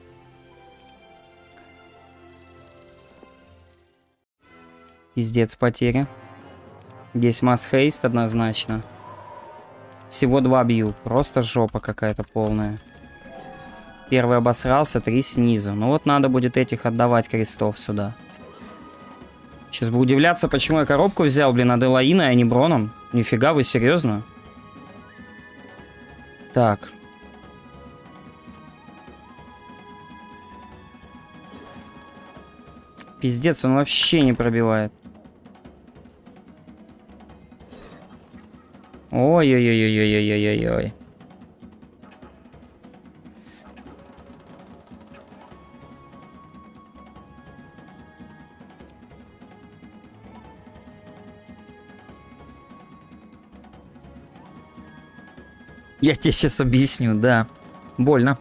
Speaker 2: Пиздец, потери. Здесь масс-хейст однозначно. Всего два бью. Просто жопа какая-то полная. Первый обосрался, три снизу. Ну вот надо будет этих отдавать крестов сюда. Сейчас бы удивляться, почему я коробку взял, блин, Аделаиной, а не Броном. Нифига, вы серьезно? Так. Пиздец, он вообще не пробивает. Ой-ой-ой-ой-ой-ой-ой-ой. Я тебе сейчас объясню, да. Больно.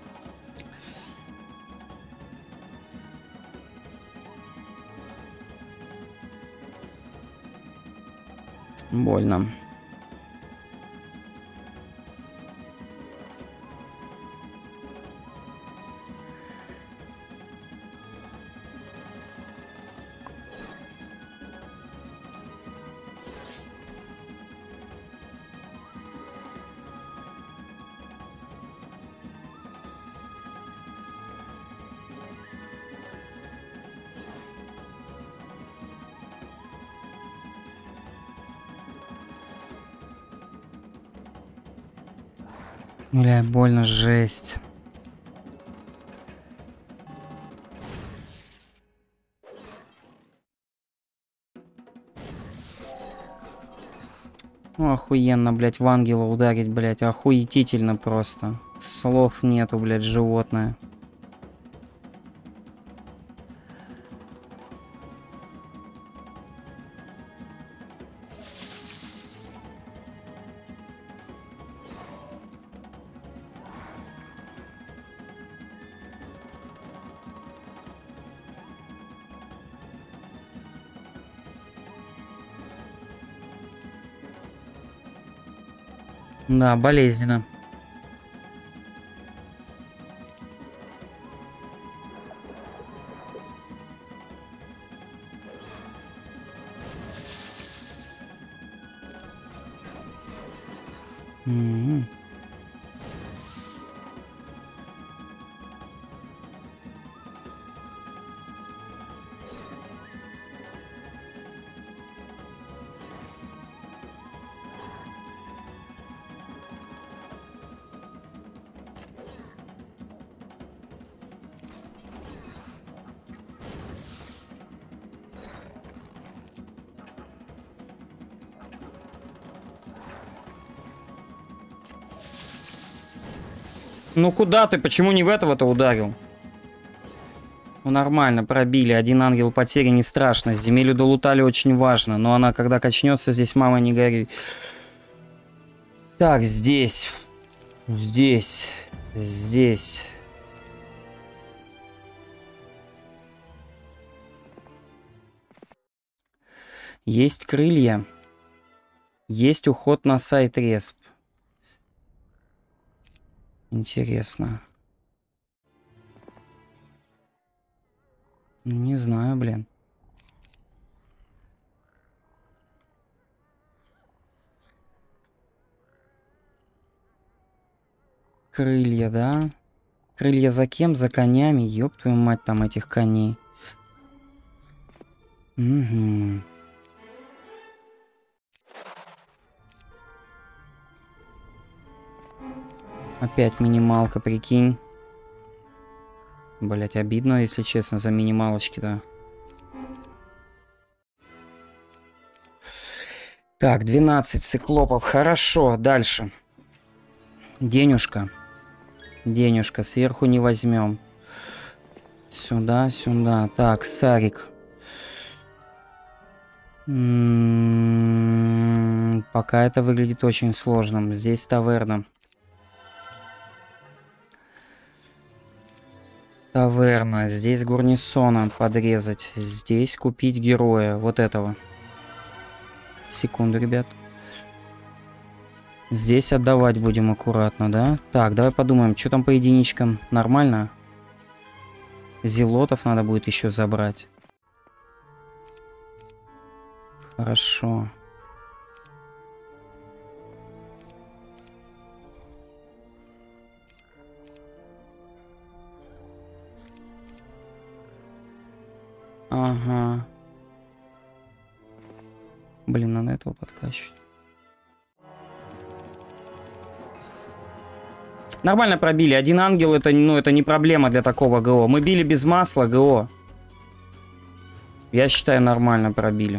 Speaker 2: Больно. Бля, больно, жесть. Ну, охуенно, блядь, в ангела ударить, блядь, охуетительно просто. Слов нету, блядь, животное. Да, болезненно. М-м. Ну куда ты? Почему не в этого-то ударил? Ну нормально, пробили. Один ангел потери не страшно. Земелью долутали очень важно. Но она, когда качнется, здесь мама не горюй. Так, здесь. Здесь. Здесь. Есть крылья. Есть уход на сайт респ. Интересно. Не знаю, блин. Крылья, да? Крылья за кем? За конями? Ёб твою мать, там этих коней. Угу. Опять минималка, прикинь. Блять, обидно, если честно, за минималочки-то. Так, двенадцать циклопов. Хорошо, дальше. Денежка. Денежка. Сверху не возьмем. Сюда, сюда. Так, Сарик. М-м-м, пока это выглядит очень сложным. Здесь таверна. Таверна. Здесь Гурнисона подрезать. Здесь купить героя. Вот этого. Секунду, ребят. Здесь отдавать будем аккуратно, да? Так, давай подумаем, что там по единичкам. Нормально? Зелотов надо будет еще забрать. Хорошо. Ага. Блин, надо этого подкачивать. Нормально пробили. Один ангел это, ну, это не проблема для такого ГО. Мы били без масла ГО. Я считаю, нормально пробили.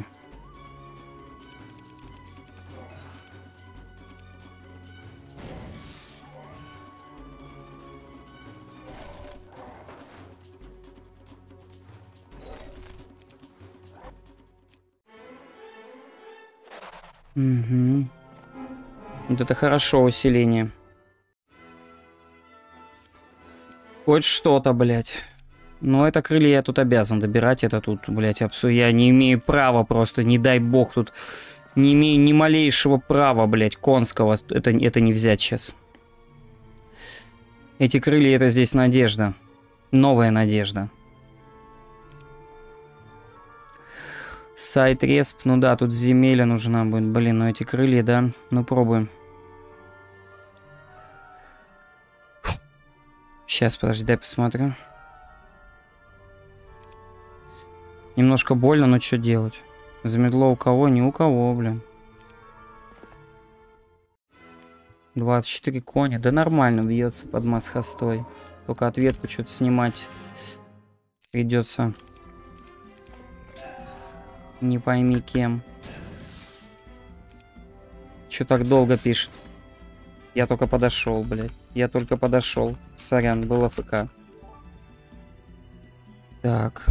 Speaker 2: Угу. Вот это хорошо усиление. Хоть что-то, блядь. Но это крылья я тут обязан добирать. Это тут, блядь, абсу... Я не имею права просто, не дай бог, тут не имею ни малейшего права, блядь, конского. Это, это не взять сейчас. Эти крылья, это здесь надежда. Новая надежда. Сайт респ, ну да, тут земля нужна будет. Блин, ну эти крылья, да. Ну пробуем. Сейчас, подожди, дай посмотрю. Немножко больно, но что делать? Замедло у кого? Не у кого, блин. двадцать четыре коня. Да нормально бьется под масс-хостой. Только ответку что-то снимать придется. Не пойми кем. Че так долго пишет? Я только подошел, блядь. Я только подошел. Сорян, был АФК. Так.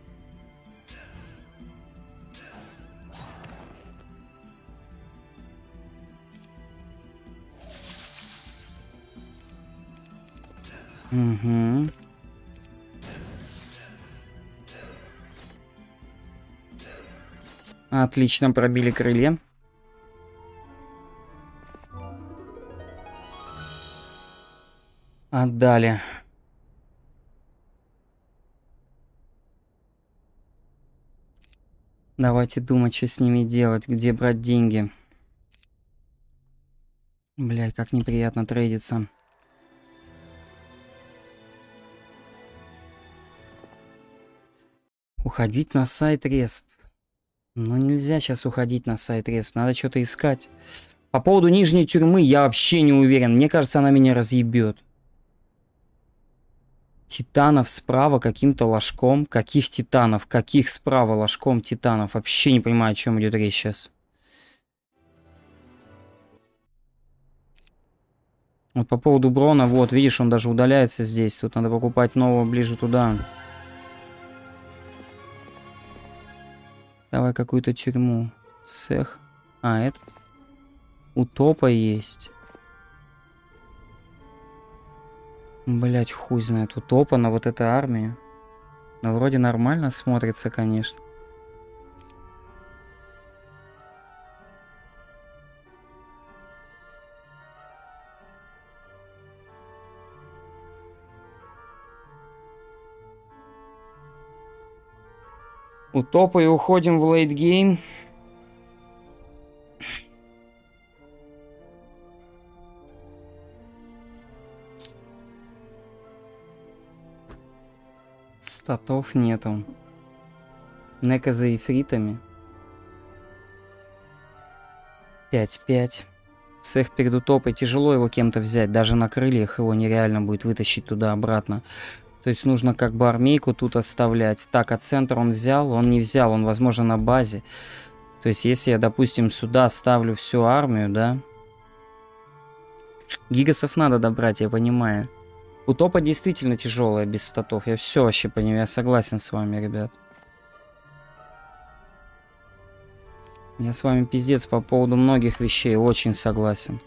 Speaker 2: Угу. Отлично, пробили крылья. Отдали. Давайте думать, что с ними делать, где брать деньги. Блядь, как неприятно трейдиться. Уходить на сайт Респ. Но нельзя сейчас уходить на сайт Респ, надо что-то искать. По поводу нижней тюрьмы я вообще не уверен. Мне кажется, она меня разъебет. Титанов справа каким-то ложком. Каких титанов? Каких справа ложком титанов? Вообще не понимаю, о чем идет речь сейчас. Вот по поводу Брона, вот, видишь, он даже удаляется здесь. Тут надо покупать нового ближе туда. Давай какую-то тюрьму. Цех. А, этот. Утопа есть. Блять, хуй знает. Утопа на вот этой армии. Но вроде нормально смотрится, конечно. Утопа и уходим в лейтгейм. Статов нету. Нека за эфритами. пять пять. Цех перед утопой. Тяжело его кем-то взять. Даже на крыльях его нереально будет вытащить туда-обратно. То есть нужно как бы армейку тут оставлять. Так, а центр он взял? Он не взял. Он, возможно, на базе. То есть если я, допустим, сюда ставлю всю армию, да? Гигасов надо добрать, я понимаю. Утопа действительно тяжелая без статов. Я все вообще понимаю. Я согласен с вами, ребят. Я с вами пиздец по поводу многих вещей. Очень согласен.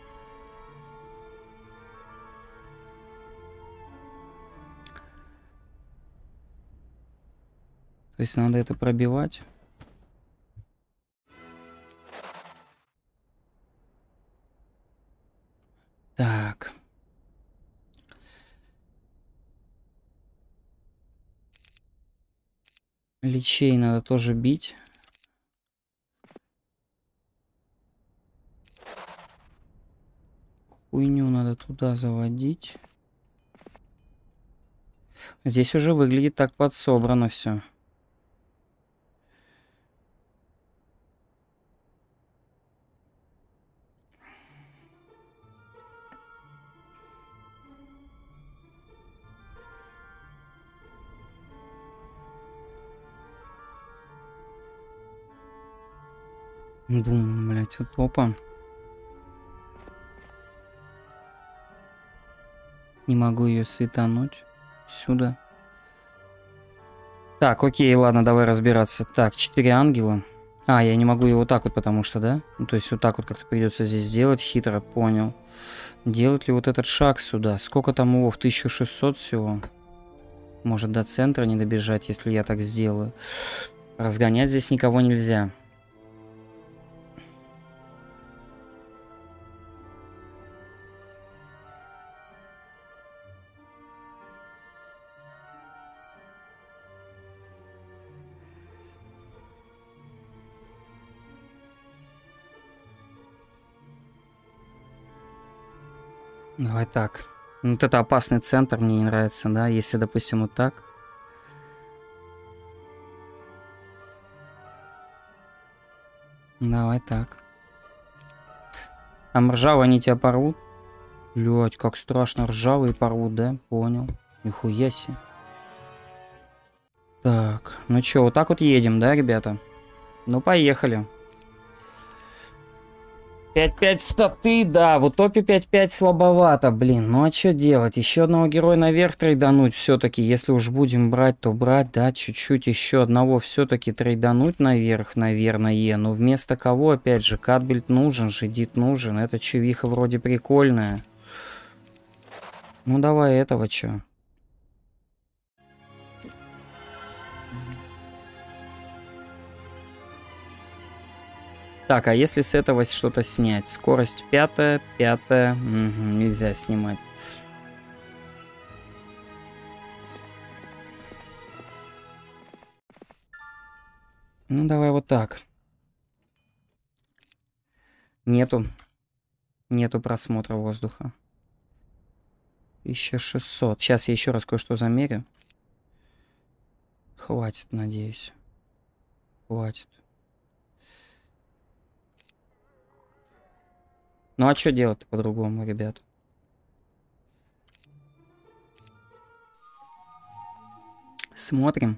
Speaker 2: То есть надо это пробивать. Так. Личей надо тоже бить. Хуйню надо туда заводить. Здесь уже выглядит так подсобрано все. Думаю, блядь, вот опа. Не могу ее светануть. Сюда. Так, окей, ладно, давай разбираться. Так, четыре ангела. А, я не могу ее вот так вот, потому что, да? Ну, то есть вот так вот как-то придется здесь сделать. Хитро, понял. Делать ли вот этот шаг сюда? Сколько там его? В тысячу шестьсот всего. Может до центра не добежать, если я так сделаю. Разгонять здесь никого нельзя. Давай так. Вот это опасный центр, мне не нравится, да? Если, допустим, вот так. Давай так. Там ржавые они тебя порвут. Блять, как страшно, ржавые порвут, да? Понял. Нихуя себе. Так, ну чё, вот так вот едем, да, ребята? Ну, поехали. пять пять статы, да, в утопе пять пять слабовато, блин. Ну а что делать? Еще одного героя наверх трейдануть все-таки. Если уж будем брать, то брать, да, чуть-чуть еще одного все-таки трейдануть наверх, наверное. Но вместо кого, опять же, Катбельт нужен, Жидит нужен. Эта чувиха вроде прикольная. Ну давай этого, чё? Так, а если с этого что-то снять? Скорость пятая, пятая. Угу, нельзя снимать. Ну, давай вот так. Нету. Нету просмотра воздуха. тысяча шестьсот. Сейчас я еще раз кое-что замерю. Хватит, надеюсь. Хватит. Ну а что делать-то по-другому, ребят? Смотрим.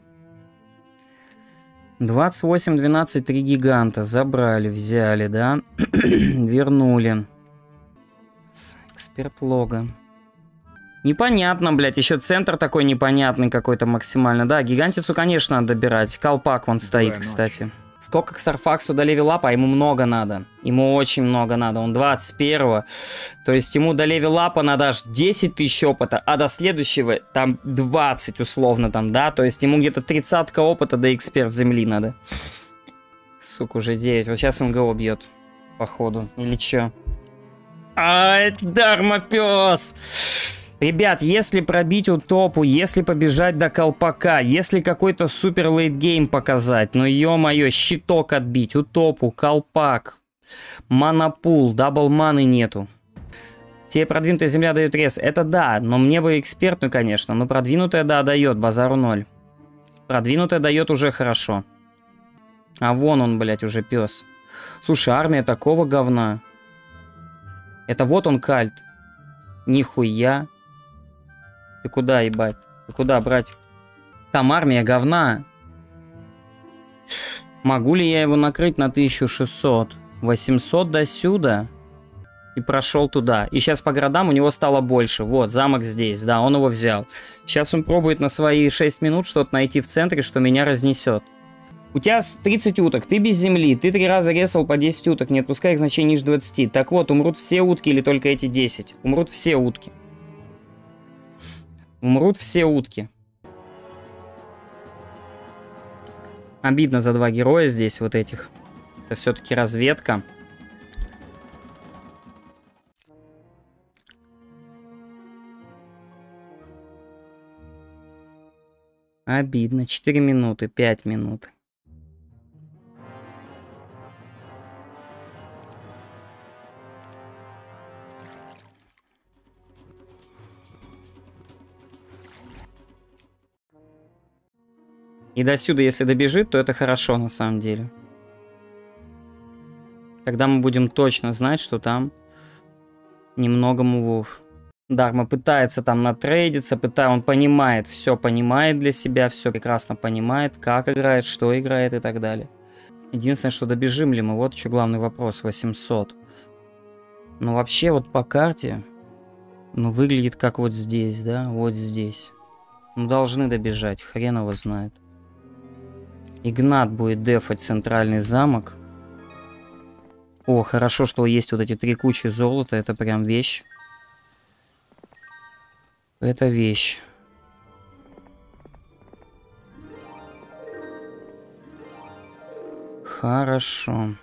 Speaker 2: двадцать восемь двенадцать, три гиганта. Забрали, взяли, да? Вернули. Эксперт лога. Непонятно, блядь. Еще центр такой непонятный какой-то максимально. Да, гигантицу, конечно, надо добирать. Колпак вон стоит, кстати. Сколько к Сарфаксу до левелапа? А ему много надо. Ему очень много надо. Он двадцать первого. То есть ему до левелапа надо аж десять тысяч опыта, а до следующего там двадцать условно там, да? То есть ему где-то тридцатка опыта до эксперт земли надо. Сука, уже девять. Вот сейчас он ГО бьет. Походу. Или чё? Ай, Дармопёс! Ребят, если пробить утопу, если побежать до колпака, если какой-то супер лейтгейм показать, ну ё-моё, щиток отбить, утопу, колпак, манапул, дабл маны нету. Тебе продвинутая земля дает рез, это да, но мне бы экспертную, конечно, но продвинутая, да, дает, базару ноль. Продвинутая дает уже хорошо. А вон он, блядь, уже пес. Слушай, армия такого говна. Это вот он кальт. Нихуя. Ты куда, ебать? Ты куда, братик? Там армия говна. Могу ли я его накрыть на тысячу шестьсот? восемьсот до сюда. И прошел туда. И сейчас по городам у него стало больше. Вот, замок здесь. Да, он его взял. Сейчас он пробует на свои шесть минут что-то найти в центре, что меня разнесет. У тебя тридцать уток, ты без земли, ты три раза ресал по десять уток, не отпускай их значений ниже двадцати. Так вот, умрут все утки или только эти десять? Умрут все утки. Умрут все утки. Обидно за два героя здесь, вот этих. Это все-таки разведка. Обидно. четыре минуты, пять минут. И до сюда, если добежит, то это хорошо на самом деле. Тогда мы будем точно знать, что там немного мувов. Дарма пытается там натрейдиться, пытается, он понимает, все понимает для себя, все прекрасно понимает, как играет, что играет и так далее. Единственное, что добежим ли мы, вот еще главный вопрос, восемьсот. Но вообще вот по карте, ну выглядит как вот здесь, да, вот здесь. Ну должны добежать, хрен его знает. Игнат будет дефать центральный замок. О, хорошо, что есть вот эти три кучи золота. Это прям вещь. Это вещь. Хорошо.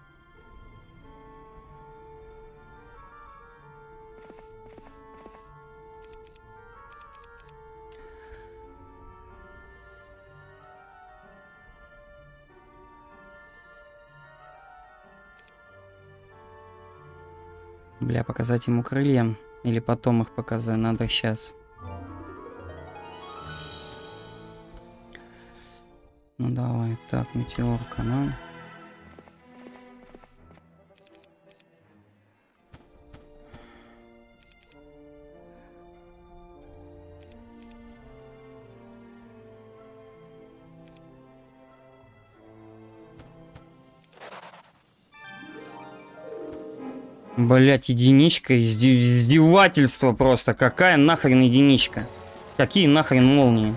Speaker 2: Бля, показать ему крылья. Или потом их показать. Надо сейчас. Ну давай. Так, метеорка, ну. Блять, единичка, изди- издевательство просто. Какая нахрен единичка? Какие нахрен молнии?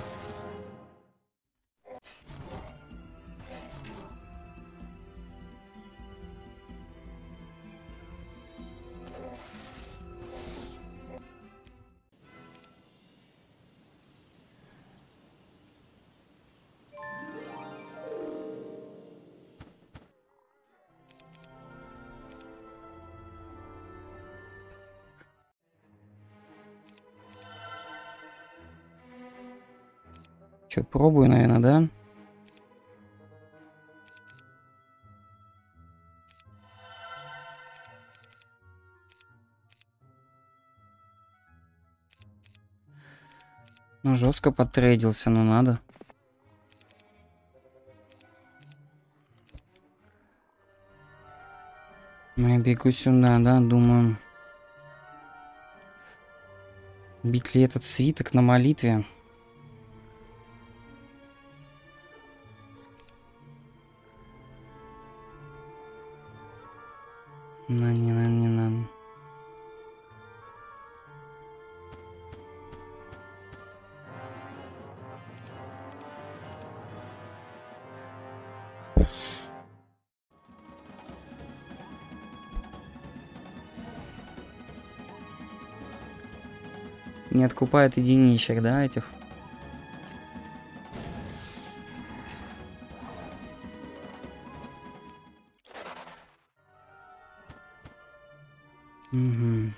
Speaker 2: Че, пробую, наверное, да? Ну, жестко подтрейдился, но надо. Ну, я бегу сюда, да, думаю. Бить ли этот свиток на молитве? На, не надо, не надо. Не откупает единичек, да, этих? Угу.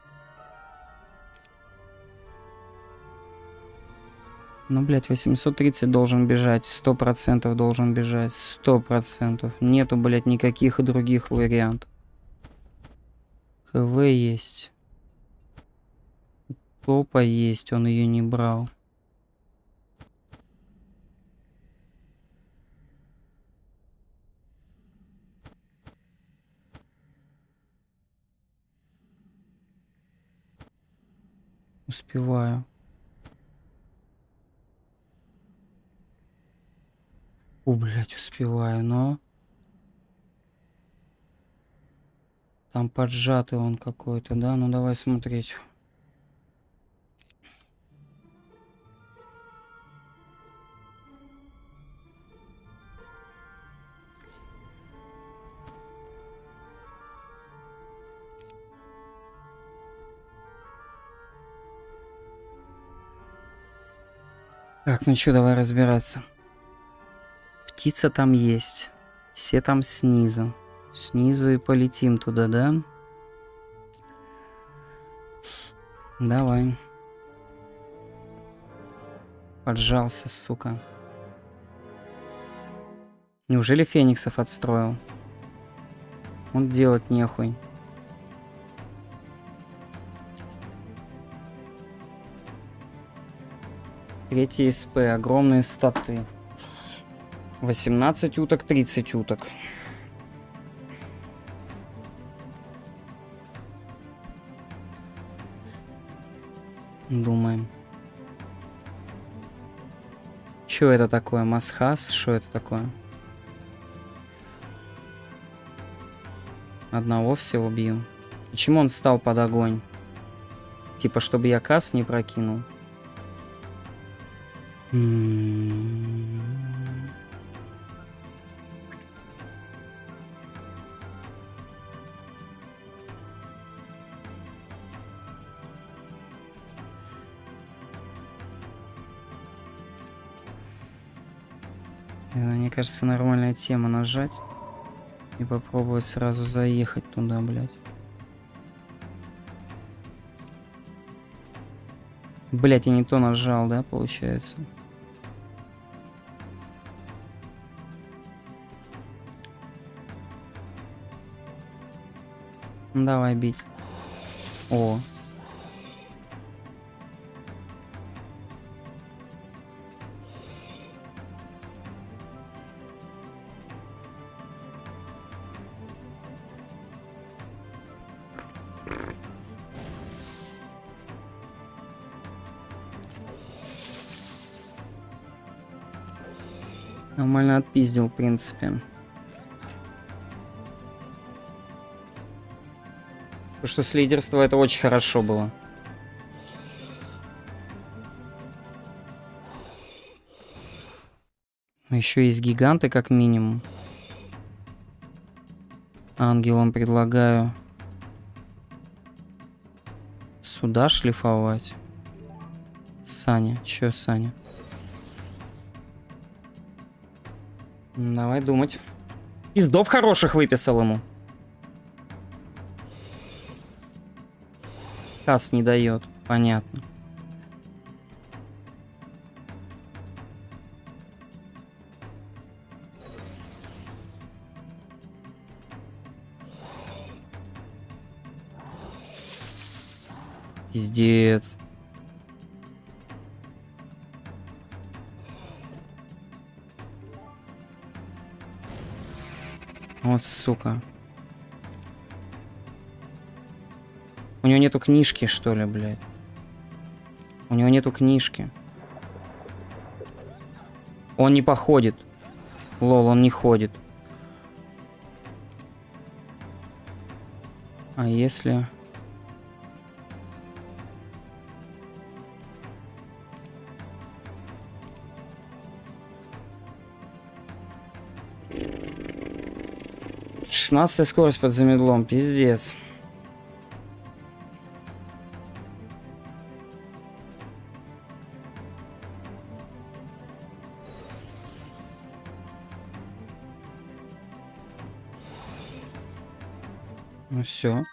Speaker 2: Ну, блядь, восемьсот тридцать должен бежать, сто процентов должен бежать, сто процентов. Нету, блядь, никаких других вариантов. ХВ есть. Топа есть, он ее не брал. Успеваю. О, блядь, успеваю, но... Там поджатый он какой-то, да? Ну, давай смотреть. Так, ну что, давай разбираться. Птица там есть. Все там снизу. Снизу и полетим туда, да? Давай. Поджался, сука. Неужели фениксов отстроил? Вот делать нехуй. Третий СП, огромные статы. восемнадцать уток, тридцать уток. Думаем. Что это такое? Масхас? Что это такое? Одного всего бью. Почему он встал под огонь? Типа, чтобы я кас не прокинул. М-м-м. Мне кажется, нормальная тема нажать и попробовать сразу заехать туда, блядь. Блядь, я не то нажал, да, получается? Давай бить. О. Нормально отпиздил, в принципе. Потому что с лидерства это очень хорошо было. Еще есть гиганты, как минимум. Ангелам предлагаю сюда шлифовать. Саня, чё, Саня? Давай думать. Пиздов хороших выписал ему. Касс не дает, понятно. Пиздец. Вот сука. У него нету книжки, что ли, блядь? У него нету книжки. Он не походит. Лол, он не ходит. А если... шестнадцатая скорость под замедлом, пиздец. Ну все.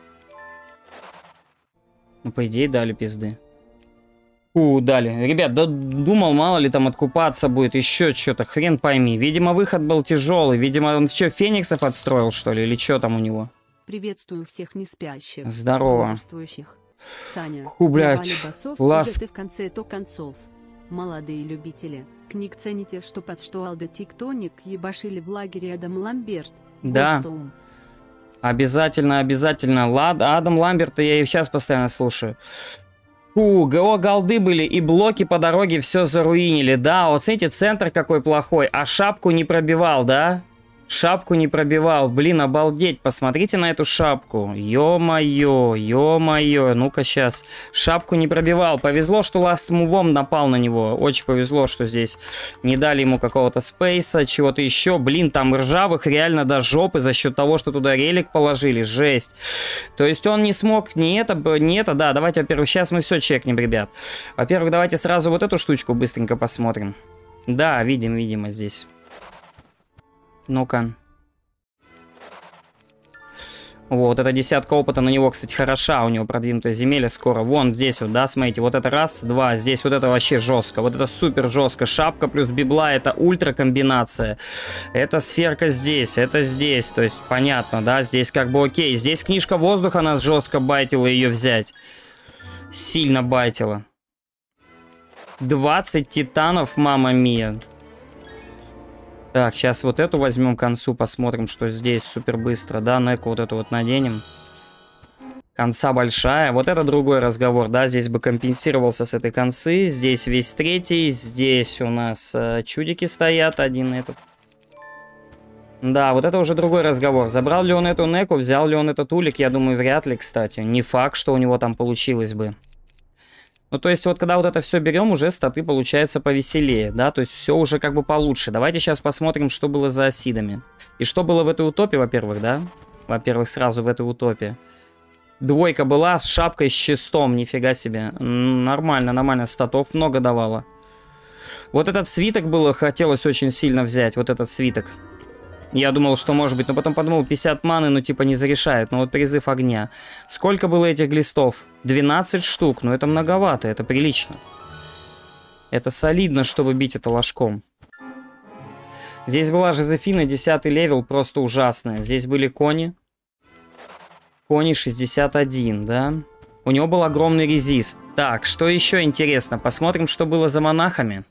Speaker 2: Ну, по идее, дали пизды. У, дали. Ребят, да, думал, мало ли там откупаться будет, еще что-то, хрен пойми. Видимо, выход был тяжелый. Видимо, он что, фениксов отстроил, что ли? Или что там у него?
Speaker 3: Приветствую всех неспящих.
Speaker 2: Здорово.
Speaker 3: Саня,
Speaker 2: Фу, блядь.
Speaker 3: Басов,
Speaker 2: Лас...
Speaker 3: ты в конце-то концов. Молодые любители. Книг цените, что под что Алда Тиктоник ебашили в лагере Адам Ламберт.
Speaker 2: Да.
Speaker 3: Бостон.
Speaker 2: Обязательно, обязательно. Лад, Адам Ламберта я и сейчас постоянно слушаю. Фу, ГО голды были и блоки по дороге все заруинили. Да, вот смотрите, центр какой плохой. А шапку не пробивал, да? Шапку не пробивал. Блин, обалдеть. Посмотрите на эту шапку. Ё-моё, ё-моё. Ну-ка сейчас. Шапку не пробивал. Повезло, что Last Move напал на него. Очень повезло, что здесь не дали ему какого-то спейса, чего-то еще. Блин, там ржавых реально до жопы за счет того, что туда релик положили. Жесть. То есть он не смог ни это, ни это. Да, давайте, во-первых, сейчас мы все чекнем, ребят. Во-первых, давайте сразу вот эту штучку быстренько посмотрим. Да, видим, видимо, здесь. Ну-ка. Вот, эта десятка опыта на него, кстати, хороша. У него продвинутая земля скоро. Вон здесь вот, да, смотрите. Вот это раз, два. Здесь вот это вообще жестко. Вот это супер жестко. Шапка плюс библа, это ультра комбинация. Это сферка здесь, это здесь. То есть, понятно, да, здесь как бы окей. Здесь книжка воздуха нас жестко байтила ее взять. Сильно байтила. двадцать титанов, мама мия. Так, сейчас вот эту возьмем к концу, посмотрим, что здесь супер быстро, да, неку вот эту вот наденем. Конца большая, вот это другой разговор, да, здесь бы компенсировался с этой концы, здесь весь третий, здесь у нас э, чудики стоят, один этот. Да, вот это уже другой разговор, забрал ли он эту неку, взял ли он этот улик, я думаю, вряд ли, кстати, не факт, что у него там получилось бы. Ну, то есть, вот когда вот это все берем, уже статы получаются повеселее, да, то есть все уже как бы получше. Давайте сейчас посмотрим, что было за осидами. И что было в этой утопии, во-первых, да? Во-первых, сразу в этой утопии. Двойка была с шапкой, с щитом, нифига себе. Нормально, нормально, статов много давала. Вот этот свиток было, хотелось очень сильно взять, вот этот свиток. Я думал, что может быть, но потом подумал, пятьдесят маны, ну типа не зарешает. Но вот призыв огня. Сколько было этих глистов? двенадцать штук, ну это многовато, это прилично. Это солидно, чтобы бить это ложком. Здесь была Жозефина, десятый левел, просто ужасная. Здесь были кони. Кони шестьдесят один, да? У него был огромный резист. Так, что еще интересно? Посмотрим, что было за монахами.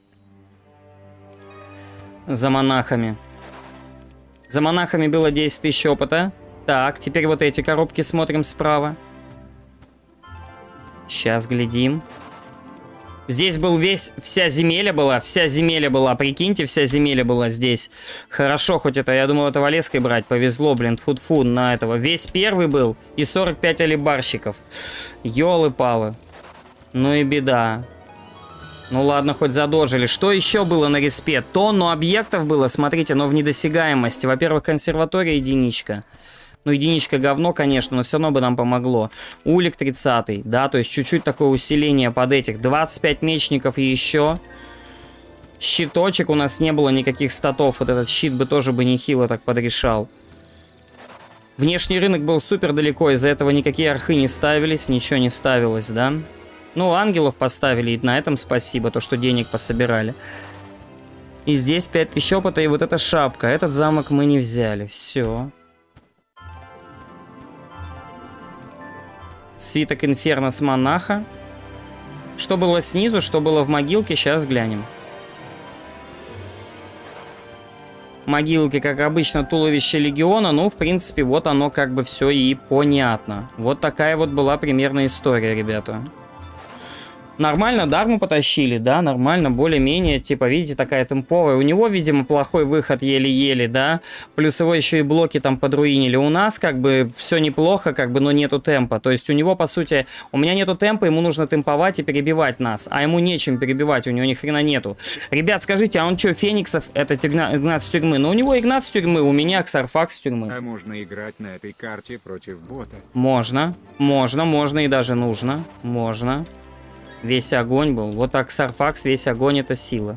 Speaker 2: За монахами. За монахами было десять тысяч опыта. Так, теперь вот эти коробки смотрим справа. Сейчас глядим. Здесь был весь, вся земля была, вся земля была, прикиньте, вся земля была здесь. Хорошо, хоть это, я думал, это Валеской брать, повезло, блин, тфу-тфу на этого. Весь первый был и сорок пять алибарщиков. Ёлы-палы. Ну и беда. Ну ладно, хоть задожили. Что еще было на респе? Тонну объектов было, смотрите, но в недосягаемости. Во-первых, консерватория единичка. Ну, единичка говно, конечно, но все равно бы нам помогло. Улик тридцатый, да, то есть чуть-чуть такое усиление под этих. двадцать пять мечников и еще. Щиточек, у нас не было никаких статов. Вот этот щит бы тоже бы нехило так подрешал. Внешний рынок был супер далеко, из-за этого никакие архы не ставились, ничего не ставилось, да. Ну, ангелов поставили, и на этом спасибо, то, что денег пособирали. И здесь пять тысяч опыта, и вот эта шапка. Этот замок мы не взяли, все. Свиток Инфернос монаха. Что было снизу, что было в могилке, сейчас глянем. Могилки, как обычно, туловище легиона. Ну, в принципе, вот оно как бы все и понятно. Вот такая вот была примерно история, ребята. Нормально Дарму потащили, да, нормально, более-менее, типа, видите, такая темповая. У него, видимо, плохой выход еле-еле, да, плюс его еще и блоки там подруинили. У нас, как бы, все неплохо, как бы, но нету темпа. То есть у него, по сути, у меня нету темпа, ему нужно темповать и перебивать нас, а ему нечем перебивать, у него ни хрена нету. Ребят, скажите, а он что, Фениксов, это Игна... Игнат с тюрьмы? Ну, у него Игнат с тюрьмы, у меня Ксарфак с тюрьмы.
Speaker 5: А можно играть на этой карте против бота?
Speaker 2: Можно, можно, можно и даже нужно, можно. Весь огонь был. Вот так Ксарфакс, весь огонь — это сила.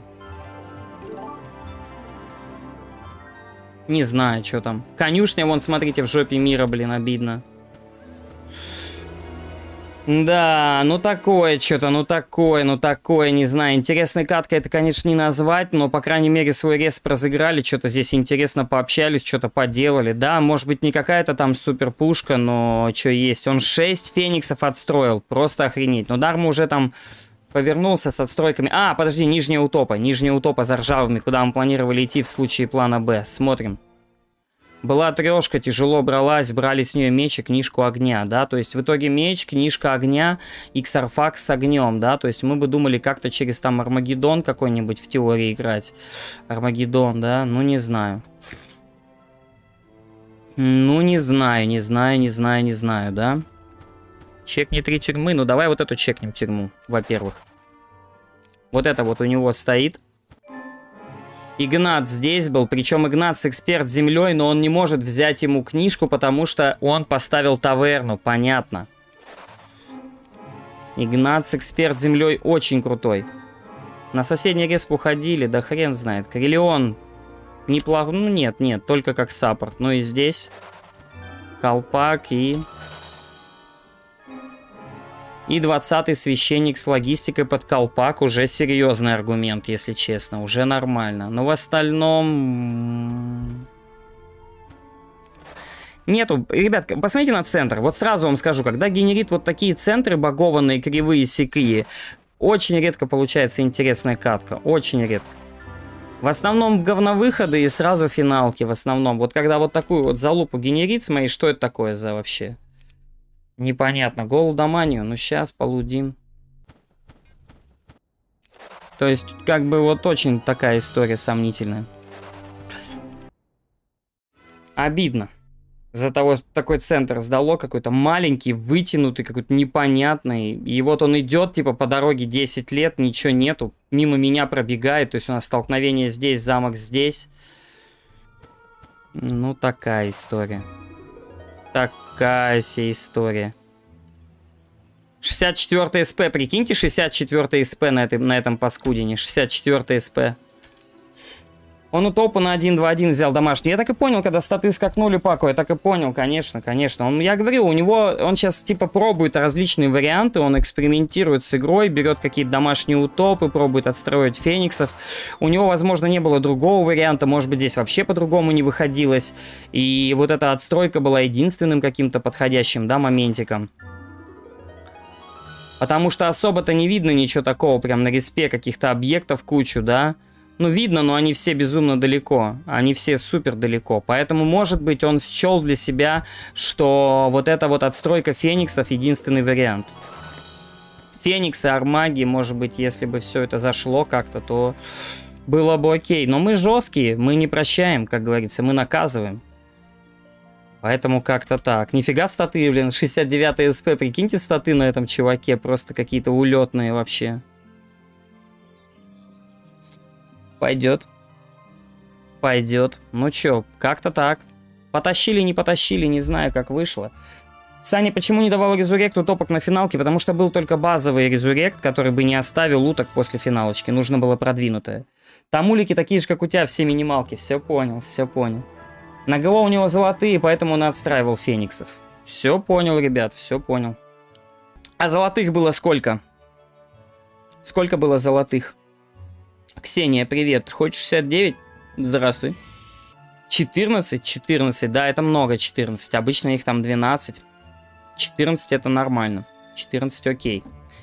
Speaker 2: Не знаю, что там. Конюшня, вон, смотрите, в жопе мира, блин, обидно. Да, ну такое что-то, ну такое, ну такое, не знаю. Интересной каткой это, конечно, не назвать, но, по крайней мере, свой респ разыграли, что-то здесь интересно пообщались, что-то поделали. Да, может быть, не какая-то там супер пушка, но что есть. Он шесть фениксов отстроил, просто охренеть. Но Дарма уже там повернулся с отстройками. А, подожди, нижняя утопа, нижняя утопа за ржавыми, куда мы планировали идти в случае плана Б. Смотрим. Была трешка, тяжело бралась, брали с нее меч и книжку огня, да, то есть в итоге меч, книжка огня и Ксарфакс с огнем, да, то есть мы бы думали как-то через там Армагеддон какой-нибудь в теории играть. Армагеддон, да, ну не знаю. Ну не знаю, не знаю, не знаю, не знаю, да. Чекни три тюрьмы, ну давай вот эту чекнем тюрьму, во-первых. Вот это вот у него стоит. Игнат здесь был, причем Игнат с эксперт землей, но он не может взять ему книжку, потому что он поставил таверну, понятно. Игнат с эксперт землей очень крутой. На соседний респ уходили, да хрен знает. Криллион неплохо, ну нет, нет, только как саппорт. Ну и здесь колпак и... И двадцатый священник с логистикой под колпак уже серьезный аргумент, если честно. Уже нормально. Но в остальном... Нету. Ребят, посмотрите на центр. Вот сразу вам скажу, когда генерит вот такие центры багованные, кривые, сякие, очень редко получается интересная катка. Очень редко. В основном говновыходы и сразу финалки. В основном. Вот когда вот такую вот залупу генерит, смотри, что это такое за вообще... Непонятно. Голодоманию. Ну, сейчас полудим. То есть, как бы вот очень такая история сомнительная. Обидно. За того, что такой центр сдало, какой-то маленький, вытянутый, какой-то непонятный. И вот он идет, типа, по дороге десять лет, ничего нету. Мимо меня пробегает. То есть, у нас столкновение здесь, замок здесь. Ну, такая история. Такая себе история. шестьдесят четвёртый СП, прикиньте, шестьдесят четвёртый СП на, этой, на этом паскудине. шестьдесят четвёртый СП. Он у топа на один два один взял домашний. Я так и понял, когда статы скакнули Паку, я так и понял, конечно, конечно. Он, я говорю, у него, он сейчас типа пробует различные варианты, он экспериментирует с игрой, берет какие-то домашние утопы, пробует отстроить фениксов. У него, возможно, не было другого варианта, может быть, здесь вообще по-другому не выходилось. И вот эта отстройка была единственным каким-то подходящим, да, моментиком. Потому что особо-то не видно ничего такого, прям на респе каких-то объектов кучу, да. Ну, видно, но они все безумно далеко. Они все супер далеко. Поэтому, может быть, он счел для себя, что вот эта вот отстройка фениксов единственный вариант. Фениксы, армаги, может быть, если бы все это зашло как-то, то было бы окей. Но мы жесткие, мы не прощаем, как говорится, мы наказываем. Поэтому как-то так. Нифига статы, блин, шестьдесят девятый СП, прикиньте статы на этом чуваке, просто какие-то улетные вообще. Пойдет. Пойдет. Ну чё, как-то так. Потащили, не потащили, не знаю, как вышло. Саня почему не давал резуректу топок на финалке? Потому что был только базовый резурект, который бы не оставил луток после финалочки. Нужно было продвинутое. Там улики такие же, как у тебя, все минималки. Все понял, все понял. На ГО у него золотые, поэтому он отстраивал фениксов. Все понял, ребят, все понял. А золотых было сколько? Сколько было золотых? Ксения, привет. Хочешь шестьдесят девять? Здравствуй. четырнадцать? четырнадцать, да, это много, четырнадцать. Обычно их там двенадцать. четырнадцать это нормально. четырнадцать окей.